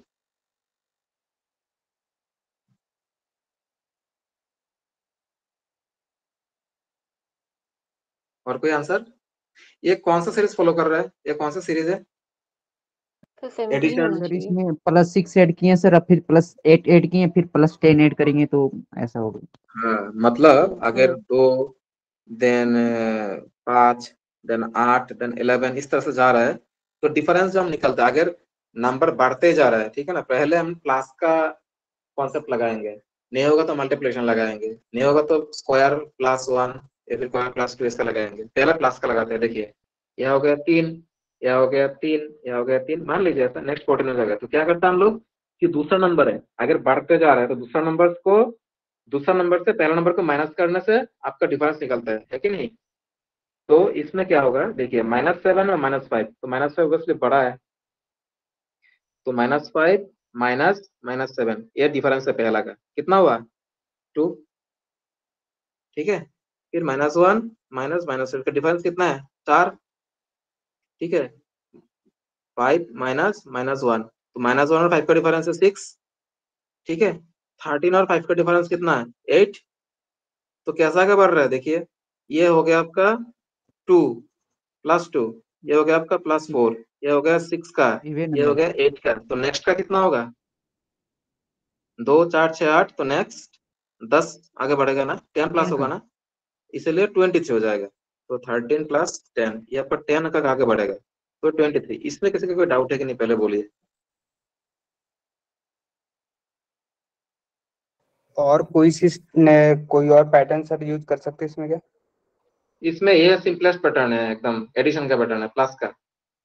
S2: और कोई आंसर। ये कौन सा सीरीज फॉलो कर रहा है, ये कौन सा सीरीज है।
S4: तो सेवनटीन
S2: एडिशन,
S4: होना
S1: सर
S4: चाहिए।
S1: इसमें प्लस सिक्स ऐड किए सर, अब फिर प्लस एट ऐड किए, फिर प्लस टेन ऐड करेंगे तो ऐसा होगा।
S2: हाँ मतलब अगर
S4: हम्म,
S2: दो, देन पाँच, देन आठ, देन इलेवन इस तरह से जा रहा है तो डिफरेंस जो हम निकलता है, अगर नंबर बढ़ते जा रहा है, ठीक है ना, पहले हम प्लस का कॉन्सेप्ट लगाएंगे, नहीं होगा तो मल्टीप्लिकेशन लगाएंगे, नहीं होगा तो स्क्वायर प्लस वन या फिर स्क्वायर प्लस टू इसका लगाएंगे। पहला प्लस का लगाते हैं। देखिए यह हो गया तीन, यह हो गया तीन, यह हो गया तीन, मान लीजिए ऐसा। नेक्स्ट फोर्टीन हो जाएगा तो क्या करता है हम लोग कि दूसरा नंबर है अगर बढ़ते जा रहा है तो दूसरा नंबर को दूसरा नंबर से पहला नंबर को माइनस करने से आपका डिफरेंस निकलता है, है कि नहीं। तो इसमें क्या होगा, देखिए माइनस सेवन और माइनस फाइव, तो माइनस फाइव ऑब्वियसली बड़ा है, तो minus five minus minus seven, ये डिफरेंस है पहला का, कितना हुआ टू, ठीक है। फिर minus one minus minus seven का डिफरेंस कितना है, चार, ठीक है। फाइव माइनस माइनस वन, तो माइनस वन और फाइव का डिफरेंस है सिक्स, ठीक है। थर्टीन और फाइव का डिफरेंस कितना है, एट। तो कैसा क्या बढ़ रहा है, देखिए ये हो गया आपका टू प्लस टू, ये हो गया आपका प्लस फोर, ये हो गया सिक्स का,
S1: इवन
S2: ये हो
S1: नंबर।
S2: गया एट का। तो नेक्स्ट का कितना होगा, दो चार छह आठ, तो नेक्स्ट दस आगे बढ़ेगा ना, टेन प्लस
S1: टेन
S2: होगा
S1: का
S2: ना, इसलिए ट्वेंटी थ्री हो जाएगा। तो थर्टीन प्लस टेन, ये आपका टेन का आगे बढ़ेगा तो ट्वेंटी थ्री। इसमें किसी का कोई डाउट है कि नहीं, पहले बोलिए।
S3: और कोई चीज कोई और पैटर्न सर यूज कर सकते हैं इसमें क्या।
S2: इसमें ये सिंपलेस्ट पैटर्न है, एकदम एडिशन का पैटर्न है, प्लस का।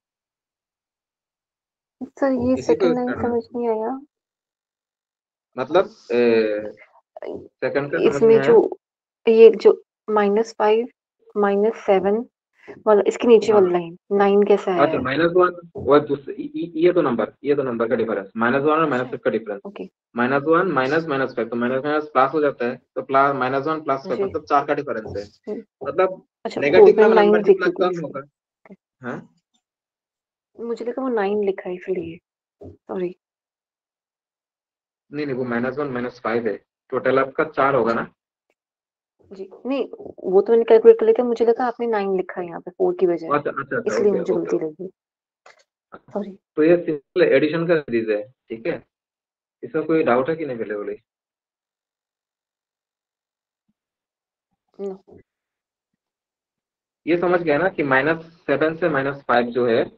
S4: सर ये
S2: इसी को
S4: सेकंड
S2: यूज
S4: लाइन
S2: करना है,
S4: समझ नहीं आया।
S2: मतलब सेकंड का समझ में
S4: इसमें
S2: आया।
S4: जो ये जो माइनस फाइव माइनस सेवन वाला, इसके नीचे
S2: हाँ
S4: वाला लाइन नाइन कैसा है।
S2: अच्छा, माइनस वन और दूसरे इ- इ- ये तो नंबर ये तो नंबर का डिफरेंस, माइनस वन और माइनस
S4: अच्छा
S2: फाइव का difference.
S4: Okay
S2: minus one minus minus five, तो माइनस माइनस प्लस हो जाता है, तो plus minus one plus five,
S4: जी।
S2: मतलब चार का डिफरेंस है।
S4: हम्म,
S2: मतलब
S4: अच्छा वो
S2: नेगेटिव
S4: मैं
S2: में
S4: नाइन देख
S2: मल्टीप्लाई
S4: लेती हूँ
S2: कम
S4: इसलिए।
S2: होगा। हाँ
S4: मुझे लगा वो नाइन लिखा है इसलिए, सॉरी।
S2: नहीं नहीं, वो माइनस वन माइनस फाइव है, टोटल आपका चार होगा ना।
S4: जी नहीं, वो तो मैंने कैलकुलेट कर लिया था, मुझे लगा आपने नाइन लिखा है यहाँ पे फोर की बजाय,
S2: अच्छा अच्छा अच्छा,
S4: इसलिए
S2: ओके
S4: मुझे
S2: ओके
S4: गलती
S2: ओके।
S4: लगी। सॉरी।
S2: तो ये सिंपल एडिशन का सीरीज है, ठीक है। इसमें कोई डाउट है कि नहीं, पहले बोले।
S4: नो।
S2: ये समझ गया ना कि माइनस सेवन से माइनस फाइव जो है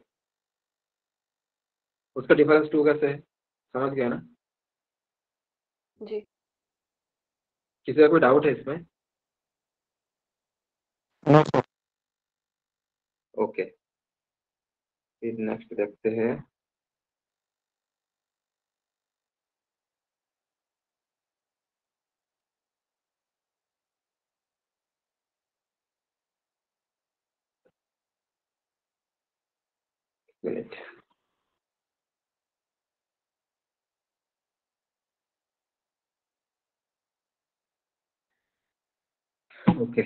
S2: उसका डिफरेंस टू कैसे है, समझ गया ना।
S4: जी
S2: किसी का कोई डाउट है इसमें। ओके, फिर नेक्स्ट देखते हैं। मिनट। ओके,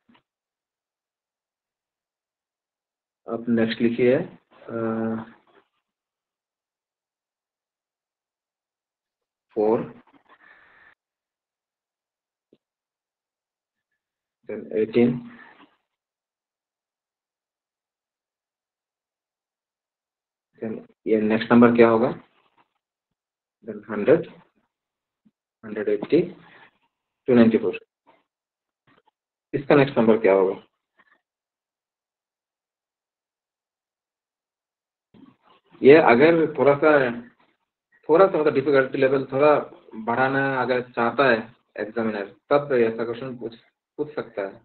S2: अब नेक्स्ट लिखिए फोर, देन एटीन, देन ये नेक्स्ट नंबर क्या होगा, then hundred, hundred eighty, two ninety four. इसका नेक्स्ट नंबर क्या होगा, ये अगर थोड़ा सा थोड़ा सा मतलब डिफिकल्टी लेवल थोड़ा बढ़ाना अगर चाहता है एग्जामिनर, तब ऐसा क्वेश्चन पूछ पूछ सकता है।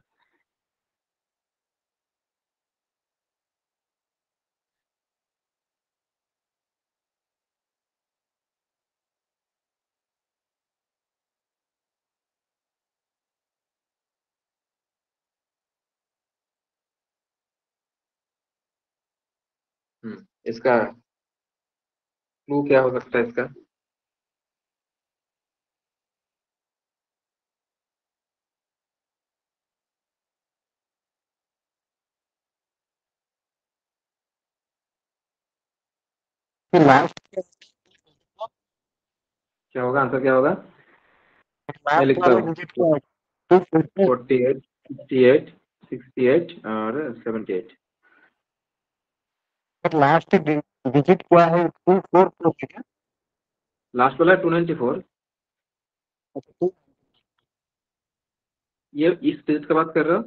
S2: हम्म इसका क्लू क्या हो सकता है इसका, क्या होगा आंसर, क्या होगा, मैं लिखता हूँ forty eight, fifty eight, sixty eight और सेवेंटी एट।
S3: लास्ट डिजिट क्या है, टू फोर फोर है
S2: लास्ट वाला टू नाइन्टी फोर, ये इस डिजिट का बात कर रहे हो,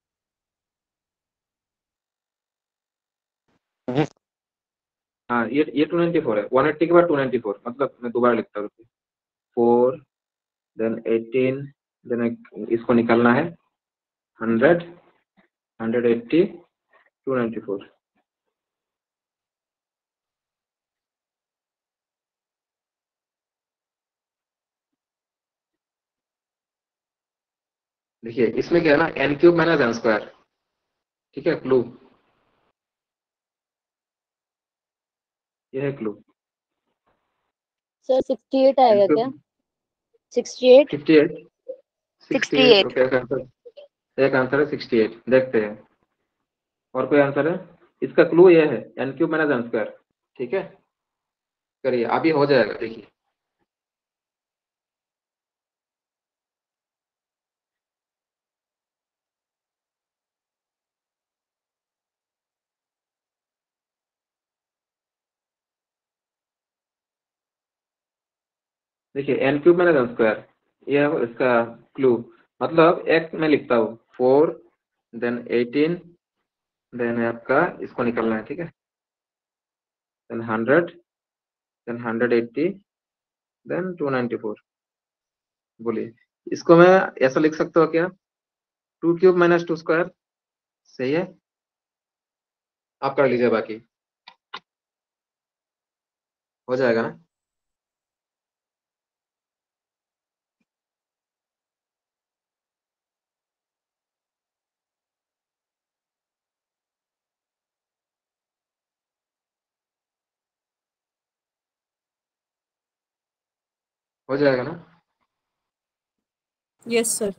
S3: जी
S2: हाँ ये ये टू नाइन्टी फोर है, वन एट्टी के बाद टू नाइन्टी फोर, मतलब मैं दोबारा लिखता हूँ, फोर देन एटीन, देन इसको निकालना है hundred, hundred eighty, two ninety four. देखिए इसमें क्या है ना, N cube minus N square, ठीक है, क्लू ये है क्लू।
S7: सर सिक्सटी एट आएगा क्या, sixty eight,
S2: fifty eight, sixty eight, okay एक आंसर, एक आंसर है सिक्सटी एट। देखते हैं और कोई आंसर है, इसका क्लू ये है N cube minus N square, ठीक है, करिए अभी हो जाएगा, देखिए देखिए N cube minus N square, ये है इसका क्लू। मतलब एक मैं लिखता हूँ फोर देन एटीन, देन आपका इसको निकलना है, ठीक है, then hundred, then hundred eighty, then two ninety four. बोलिए इसको मैं ऐसा लिख सकता हूँ क्या, two cube minus two square, सही है, आप कर लीजिए, बाकी हो जाएगा ना। हो जाएगा ना,
S6: यस सर।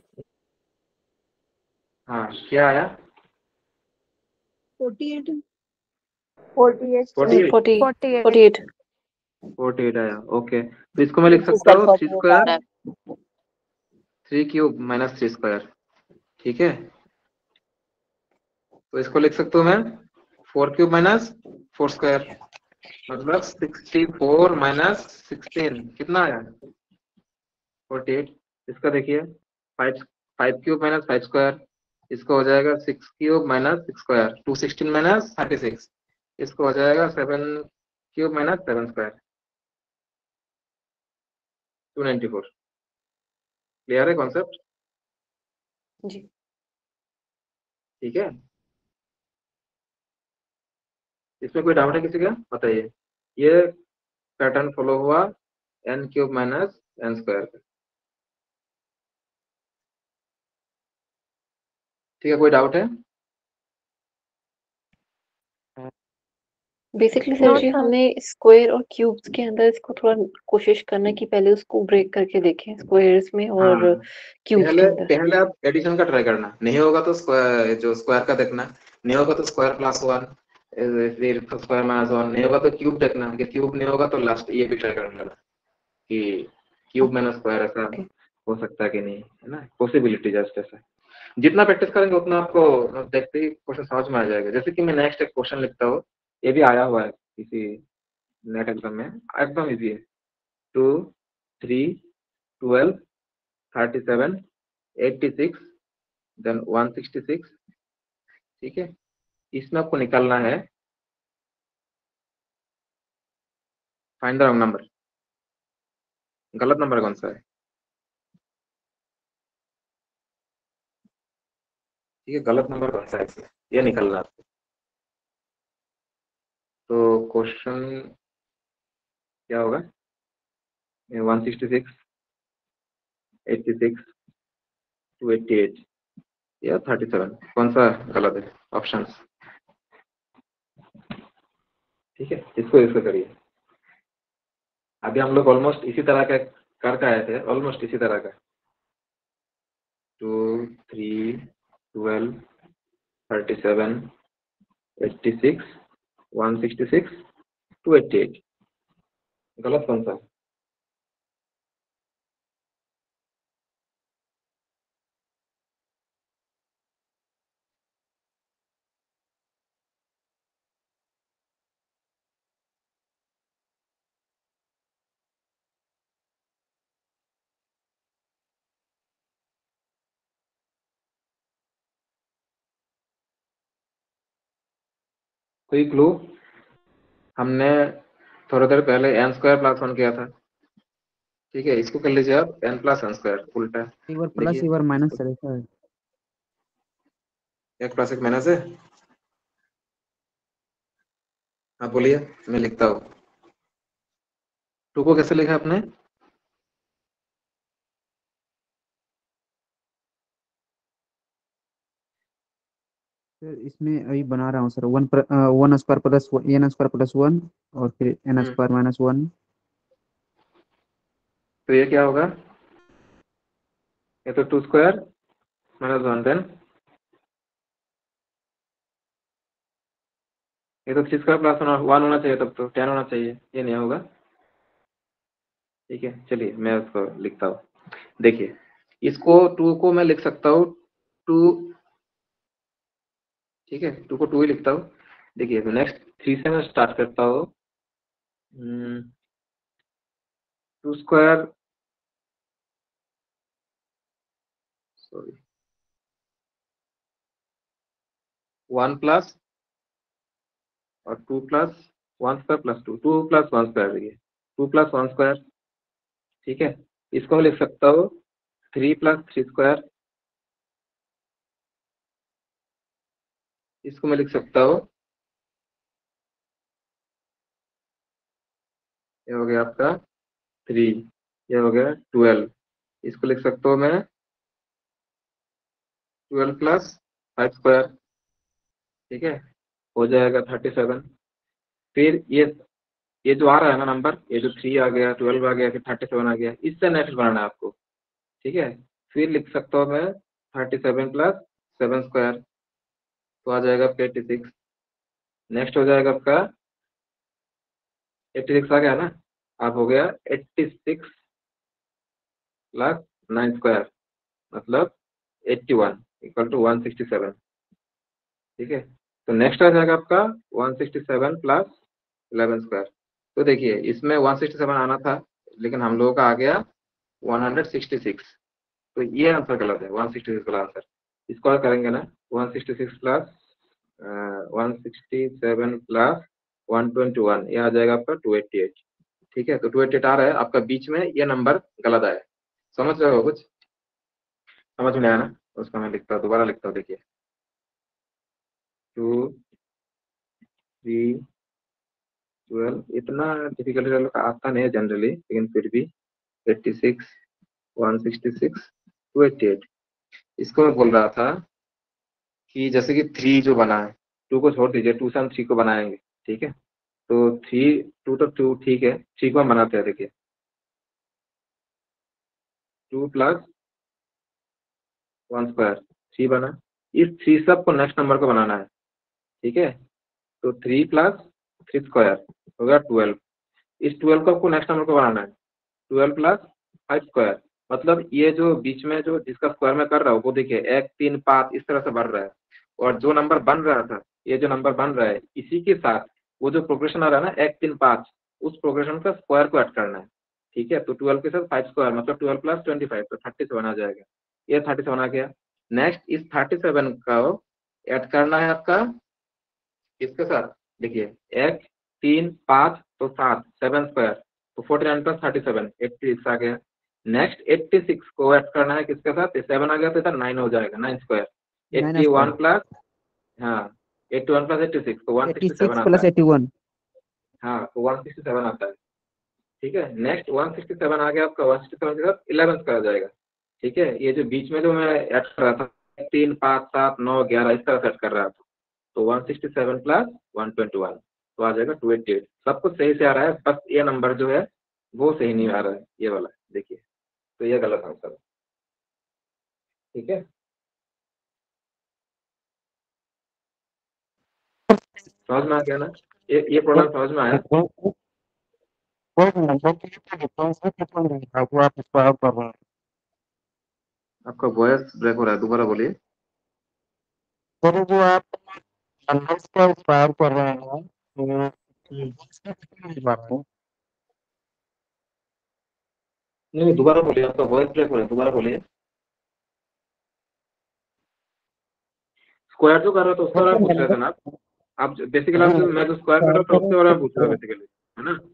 S2: हाँ क्या आया,
S6: forty eight
S5: forty eight
S2: forty eight,
S4: forty
S5: forty
S4: forty
S5: eight
S4: eight
S2: forty eight आया, ओके। तो इसको मैं लिख सकता हूँ three square, three cube minus three square, ठीक है, तो इसको लिख सकता हूँ मैं four cube minus four square, मतलब सिक्सटी फोर माइनस सिक्सटीन, कितना आया, फोर्टी एट। इसका देखिए five, five cube minus five square, इसको हो जाएगा six cube minus six square, to sixteen minus thirty six, इसको हो जाएगा seven cube minus seven square, two ninety four. Clear है कॉन्सेप्ट,
S4: जी।
S2: ठीक है, इसमें कोई डाउट है किसी का, बताइए। ये पैटर्न फॉलो हुआ n cube minus N square का, ठीक है, कोई डाउट है,
S4: बेसिकली सर
S5: No,
S4: जी
S5: sir.
S4: हमें स्क्वायर और क्यूब्स के अंदर इसको थोड़ा कोशिश करना कि पहले उसको ब्रेक करके देखें स्क्वायर्स में और
S2: हाँ
S4: क्यूब्स के
S2: पहले
S4: अंदर।
S2: पहले आप एडिशन का ट्राई करना, नहीं होगा तो स्क्वायर, जो स्क्वायर का देखना, नहीं होगा तो स्क्वायर प्लस वन, फिर स्क्वायर माइनस वन, नहीं होगा तो क्यूब देखना, कि क्यूब नहीं होगा तो लास्ट ये भी ट्राई करना कि क्यूब माइनस स्क्वायर ऐसा
S4: Okay.
S2: हो सकता है कि नहीं, है ना, पॉसिबिलिटी जस्ट ऐसा। जितना प्रैक्टिस करेंगे उतना आपको देखते ही क्वेश्चन समझ में आ जाएगा। जैसे कि मैं नेक्स्ट एक क्वेश्चन लिखता हूँ, ये भी आया हुआ है किसी नेट एग्जाम में, एकदम इजी है। Two three twelve thirty seven eighty six then one sixty six, ठीक है। इसमें आपको निकालना है फाइंड द रॉन्ग नंबर, गलत नंबर कौन सा है, ठीक है, गलत नंबर कौन सा है इसमें, ये निकालना है आपको। तो क्वेश्चन क्या होगा, one sixty six eighty six two eighty eight या थर्टी सेवन, कौन सा गलत है, ऑप्शन, ठीक है। इसको इसको करिए। अभी हम लोग ऑलमोस्ट इसी तरह का करके आए थे, ऑलमोस्ट इसी तरह का, two three twelve thirty seven eighty six one sixty six two eighty eight, गलत कौन सा है? कोई क्लू? हमने थोड़ी देर पहले एन स्क्वायर प्लस वन किया था, ठीक है, इसको कर लीजिए आप एन प्लस एन स्क्वायर उल्टा,
S1: एक बार प्लस
S2: देखिए
S1: एक बार माइनस से देखा है।
S2: एक प्लस एक माइनस है, हाँ बोलिए, मैं लिखता हूँ। टू को कैसे लिखा आपने?
S1: सर इसमें अभी बना रहा हूँ sir, one one square plus n square plus one और फिर n
S2: hmm,
S1: square minus one.
S2: तो ये क्या होगा, ये तो two square minus one, then ये तो थ्री स्क्वायर प्लस वन होना चाहिए, तब तो टेन होना चाहिए, ये नहीं होगा, ठीक है। चलिए मैं उसको लिखता हूँ, देखिए इसको टू को मैं लिख सकता हूँ टू, ठीक है, टू को टू ही लिखता हूँ। देखिए तो नेक्स्ट थ्री से मैं स्टार्ट करता हूँ, two square sorry one plus और two plus one square plus two, two plus one square, देखिए टू प्लस वन स्क्वायर, ठीक है। इसको मैं लिख सकता हूँ थ्री प्लस थ्री स्क्वायर, इसको मैं लिख सकता हूँ, ये हो गया आपका थ्री, ये हो गया ट्वेल्व, इसको लिख सकता हूँ मैं ट्वेल्व प्लस फाइव स्क्वायर, ठीक है, हो जाएगा थर्टी सेवन। फिर ये ये जो आ रहा है ना नंबर, ये जो थ्री आ गया, ट्वेल्व आ गया, फिर थर्टी सेवन आ गया, इससे नेक्स्ट बनाना है आपको, ठीक है। फिर लिख सकता हूँ मैं thirty seven plus seven square, तो आ जाएगा आपका एट्टी सिक्स। नेक्स्ट हो जाएगा आपका एट्टी सिक्स आ गया ना, अब हो गया eighty six plus nine square, मतलब eighty one equal to one sixty seven, ठीक है। तो नेक्स्ट आ जाएगा आपका one sixty seven plus eleven square. तो देखिए इसमें वन सिक्सटी सेवन आना था, लेकिन हम लोगों का आ गया वन सिक्सटी सिक्स, तो ये आंसर गलत है, वन सिक्सटी सिक्स वाला आंसर। इसको और करेंगे ना, one sixty six plus one sixty seven plus one twenty one, ये आ जाएगा आपका टू एट्टी एट, ठीक है। तो टू एट्टी एट आ रहा है आपका, बीच में ये नंबर गलत आया, समझ रहे हो, कुछ समझ में आया ना? उसका मैं लिखता हूँ, दोबारा लिखता हूँ, देखिए टू थ्री ट्वेल्व, इतना डिफिकल्टी लेवल का आता नहीं है जनरली, लेकिन फिर भी eighty six one sixty six two eighty eight. इसको मैं बोल रहा था कि जैसे कि थ्री जो बना है, टू को छोड़ दीजिए, टू से हम थ्री को बनाएंगे, ठीक है। तो थ्री टू तो टू ठीक है, थ्री को हम बनाते हैं, देखिए two plus one square three बना, इस थ्री सब को नेक्स्ट नंबर को बनाना है, ठीक है। तो थ्री प्लस थ्री स्क्वायर हो गया ट्वेल्व, इस ट्वेल्व को आपको नेक्स्ट नंबर को बनाना है, ट्वेल्व प्लस फाइव स्क्वायर, मतलब ये जो बीच में जो जिसका स्क्वायर में कर रहा हूँ वो देखिए एक तीन पाँच इस तरह से बढ़ रहा है, और जो नंबर बन रहा था, ये जो नंबर बन रहा है इसी के साथ वो जो प्रोग्रेशन आ रहा है ना एक तीन पाँच, उस प्रोग्रेशन का स्क्वायर को ऐड करना है। ठीक है, तो ट्वेल्व के साथ फाइव स्क्वायर मतलब ट्वेल्व प्लस ट्वेंटी फाइव, तो थर्टी सेवन आ जाएगा। ये थर्टी सेवन आ गया। नेक्स्ट इस थर्टी सेवन का ऐड करना है आपका इसके साथ, देखिए एक तीन पाँच तो सात, सेवन स्क्वायर तो forty nine plus thirty seven, eighty six आ गया। नेक्स्ट एट्टी सिक्स को ऐड करना है किसके साथ, सेवन आ गया तो इधर नाइन हो जाएगा, nine square.
S1: Nine
S2: eighty one
S1: square
S2: plus हाँ eighty one plus eighty six तो one
S1: eighty
S2: sixty seven
S1: six
S2: आता
S1: प्लस
S2: है।
S1: एट्टी वन
S2: हाँ तो वन सिक्सटी सेवन आता है। ठीक है, नेक्स्ट वन सिक्सटी सेवन आ गया आपका, वन सिक्सटी सेवन के साथ इलेवन स्क्वायर आ जाएगा। ठीक है, ये जो बीच में जो मैं ऐड कर रहा था तीन पाँच सात नौ ग्यारह इस तरह से ऐड कर रहा था, तो one sixty seven plus one twenty one तो आ जाएगा टू एट्टी एट। सब कुछ सही से आ रहा है, बस ये नंबर जो है वो सही नहीं आ रहा है, ये वाला देखिए, तो ये गलत आंसर है। ठीक है, समझ में आ गया ना, ये ये प्रॉब्लम समझ में आया। आपका वॉइस ब्रेक हो रहा है, दोबारा बोलिए।
S9: जो आप नंबर्स का स्क्वायर कर रहे हैं तो नहीं पा रहे हैं।
S2: नहीं दोबारा बोलिए, आपका वॉइस ब्रेक हो रहा है, दोबारा बोलिए। स्क्वायर जो कर रहा था उसके बारे में पूछ रहे थे ना आप आप बेसिकली आप जो मैं जो स्क्वायर कर रहा था उसके बारे में पूछ रहा था बेसिकली, है ना।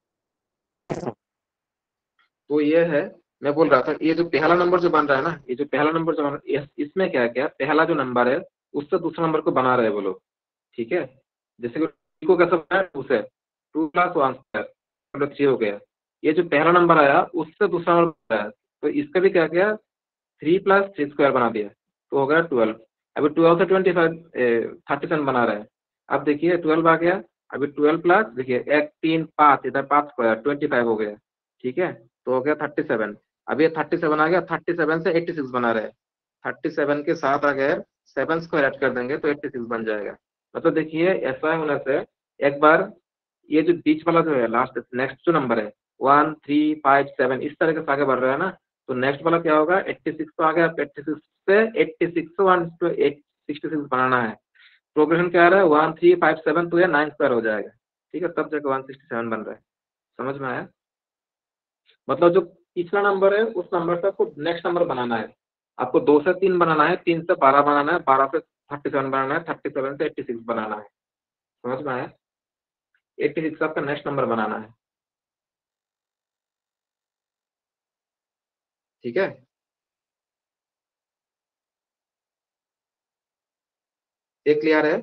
S2: तो ये है, मैं बोल रहा था ये जो पहला नंबर जो बन रहा है ना, ये जो पहला नंबर जो बन रहा है इस- इसमें क्या है, क्या पहला जो नंबर है उससे दूसरा नंबर को बना रहे हैं वो लोग। ठीक है, जैसे कि को कैसे बनाया, टू से two plus one square three हो गया। ये जो पहला नंबर आया उससे दूसरा नंबर आया, तो इसका भी क्या किया, थ्री प्लस थ्री स्क्वायर बना दिया तो हो गया ट्वेल्व। अभी ट्वेल्व से ट्वेंटी फाइव थर्टी सेवन बना रहे हैं। अब देखिए ट्वेल्व आ गया, अभी ट्वेल्व प्लस देखिए एक तीन पाँच इधर पाँच स्क्वायर ट्वेंटी फाइव हो गया। ठीक है, तो हो गया थर्टी सेवन। अब ये थर्टी सेवन आ गया, थर्टी सेवन से एट्टी सिक्स बना रहे हैं, थर्टी सेवन के साथ अगर सेवन स्क्वायर ऐड कर देंगे तो एट्टी सिक्स बन जाएगा। मतलब देखिए ऐसा होने से एक बार ये जो बीच वाला जो है लास्ट नेक्स्ट जो नंबर है वन थ्री फाइव सेवन इस तरह से आगे बढ़ रहा है ना, तो नेक्स्ट वाला क्या होगा, एट्टी सिक्स तो आ गया, एट्टी सिक्स से एट्टी सिक्स से वन सिक्सटी सिक्स बनाना है। प्रोग्रेशन क्या आ रहा है, वन थ्री फाइव सेवन तो ये नाइन स्क्वायर हो जाएगा। ठीक है, तब जाकर वन सिक्सटी सेवन बन रहा है। समझ में आया, मतलब जो पिछला नंबर है उस नंबर से आपको नेक्स्ट नंबर बनाना है। आपको दो से तीन बनाना है, तीन से बारह बनाना है, बारह से थर्टी सेवन बनाना है, थर्टी सेवन से एट्टी सिक्स बनाना है। समझ में आया, एट्टी सिक्स आपका नेक्स्ट नंबर बनाना है। ठीक है, ये क्लियर है।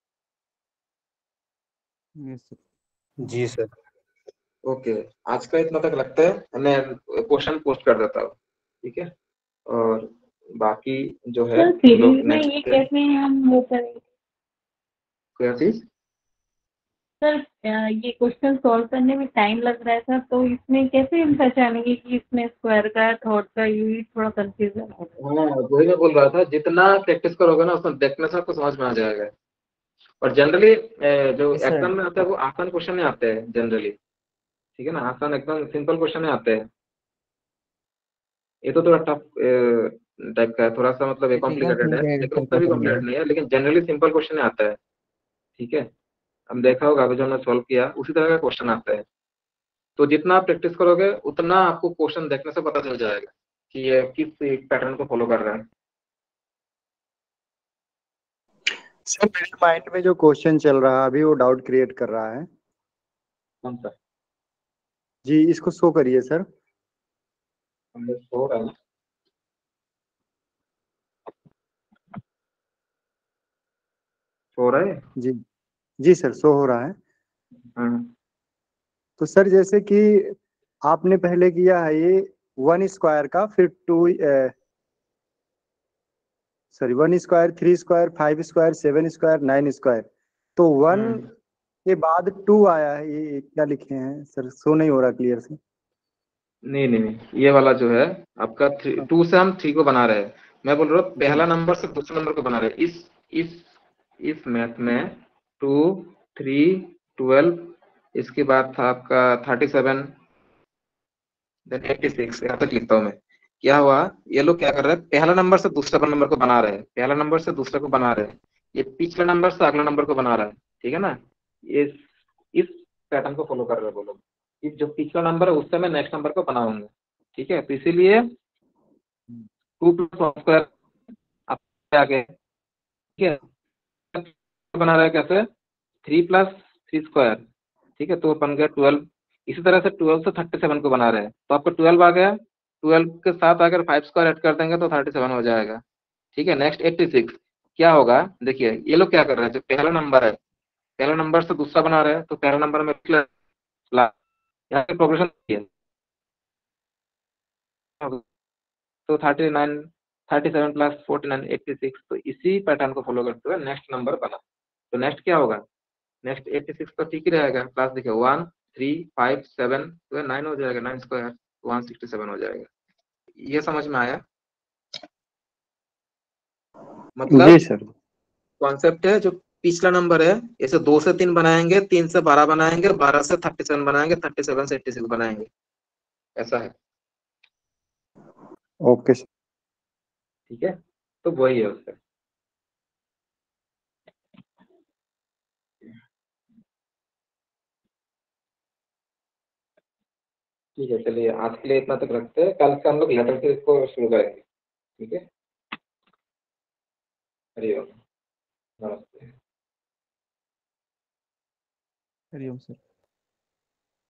S1: Yes sir.
S3: जी सर।
S2: ओके, आज का इतना तक लगता है, मैं क्वेश्चन पोस्ट कर देता हूँ। ठीक है, और बाकी जो है
S5: सर
S2: हम
S5: सीरीज
S2: लोग
S5: में ये
S2: नेक्स्ट
S5: कैसे हम वो करें
S2: क्या चीज,
S5: सर, अ, ये क्वेश्चन सॉल्व करने में टाइम लग रहा है सर, तो इसमें कैसे हम पहचानेंगे कि इसमें स्क्वायर का है थर्ड का, ये थोड़ा कंफ्यूजन हो रहा है।
S2: हाँ वही मैं बोल रहा था, जितना प्रैक्टिस करोगे ना उसमें देखने से आपको समझ में आ जाएगा। और जनरली जो
S1: Yes, sir.
S2: एग्जाम में आता है वो आसान क्वेश्चन नहीं आते हैं जनरली। ठीक है ना, आसान एकदम सिंपल क्वेश्चन नहीं आते हैं। ये तो थोड़ा टफ टाइप का है, थोड़ा सा मतलब कॉम्प्लिकेटेड है, लेकिन उतना भी कॉम्प्लिकेटेड नहीं है, लेकिन जनरली सिंपल क्वेश्चन आता है। ठीक है, हम देखा होगा अभी जो हमने सॉल्व किया उसी तरह का क्वेश्चन आता है। तो जितना आप प्रैक्टिस करोगे उतना आपको क्वेश्चन देखने से पता चल जाएगा कि ये किस पैटर्न को फॉलो कर रहा है।
S3: सर मेरे माइंड में जो क्वेश्चन चल रहा है अभी वो डाउट क्रिएट कर रहा है।
S2: कौन सा,
S3: जी इसको शो करिए सर।
S2: हमने सो रहा है, सो रहा है।
S3: जी जी सर शो हो रहा है।
S2: हाँ
S3: तो सर जैसे कि आपने पहले किया है ये वन स्क्वायर का, फिर two sorry one square, three square, five square, seven square, nine square, तो वन
S2: हम्म।
S3: के बाद टू आया है, ये क्या लिखे हैं सर, शो नहीं हो रहा क्लियर से।
S2: नहीं नहीं नहीं, ये वाला जो है आपका थ्री, टू से हम थ्री को बना रहे हैं। मैं बोल रहा हूँ पहला नंबर से दूसरे नंबर को बना रहे हैं। इस इस इस मैथ में टू थ्री ट्वेल्व, इसके बाद था आपका thirty seven, then eighty six, यहाँ तक लिखता हूँ मैं। क्या हुआ, ये लोग क्या कर रहे हैं, पहला नंबर से दूसरे नंबर को बना रहे हैं, पहला नंबर से दूसरे को बना रहे हैं, ये पिछले नंबर से अगला नंबर को बना रहा है। ठीक है ना, ये इस पैटर्न को फॉलो कर रहे हो वो लोग कि जो पिछला नंबर है उससे मैं नेक्स्ट नंबर को बनाऊंगा। ठीक है, तो इसीलिए टू प्लस वन स्क्वायर आगे, ठीक है, बना रहा है कैसे, थ्री प्लस थ्री स्क्वायर, ठीक है, तो बन गया ट्वेल्व। इसी तरह से ट्वेल्व से थर्टी सेवन को बना रहे हैं, तो आपको ट्वेल्व आ गया, ट्वेल्व के साथ अगर फाइव स्क्वायर ऐड कर देंगे तो थर्टी सेवन हो जाएगा। ठीक है, नेक्स्ट एट्टी सिक्स क्या होगा, देखिए ये लोग क्या कर रहे हैं, जो पहला नंबर है पहला नंबर से दूसरा बना रहे हैं, तो पहला नंबर में यहाँ पे प्रोग्रेशन है, तो thirty nine thirty seven plus forty nine eighty six, तो इसी पैटर्न को फॉलो करते हुए नेक्स्ट नंबर बना। तो नेक्स्ट क्या होगा, नेक्स्ट एट्टी सिक्स तो ठीक ही रहेगा, प्लस देखिए वन थ्री फाइव सेवन, तो नाइन हो जाएगा, nine square one sixty seven हो जाएगा। ये समझ में आया, मतलब
S3: जी सर।
S2: कॉन्सेप्ट है जो पिछला नंबर है, ऐसे दो से तीन बनाएंगे, तीन से बारह बनाएंगे, बारह से थर्टी सेवन बनाएंगे, थर्टी सेवन से एट्टी सिक्स बनाएंगे, ऐसा है।
S3: Okay sir.
S2: ठीक है, तो वही है उसका। ठीक है, चलिए आज के लिए इतना तक रखते हैं, कल से हम लोग लेटर सीरीज को शुरू करेंगे। ठीक है, हरिओम, नमस्ते।
S1: हरिओम सर।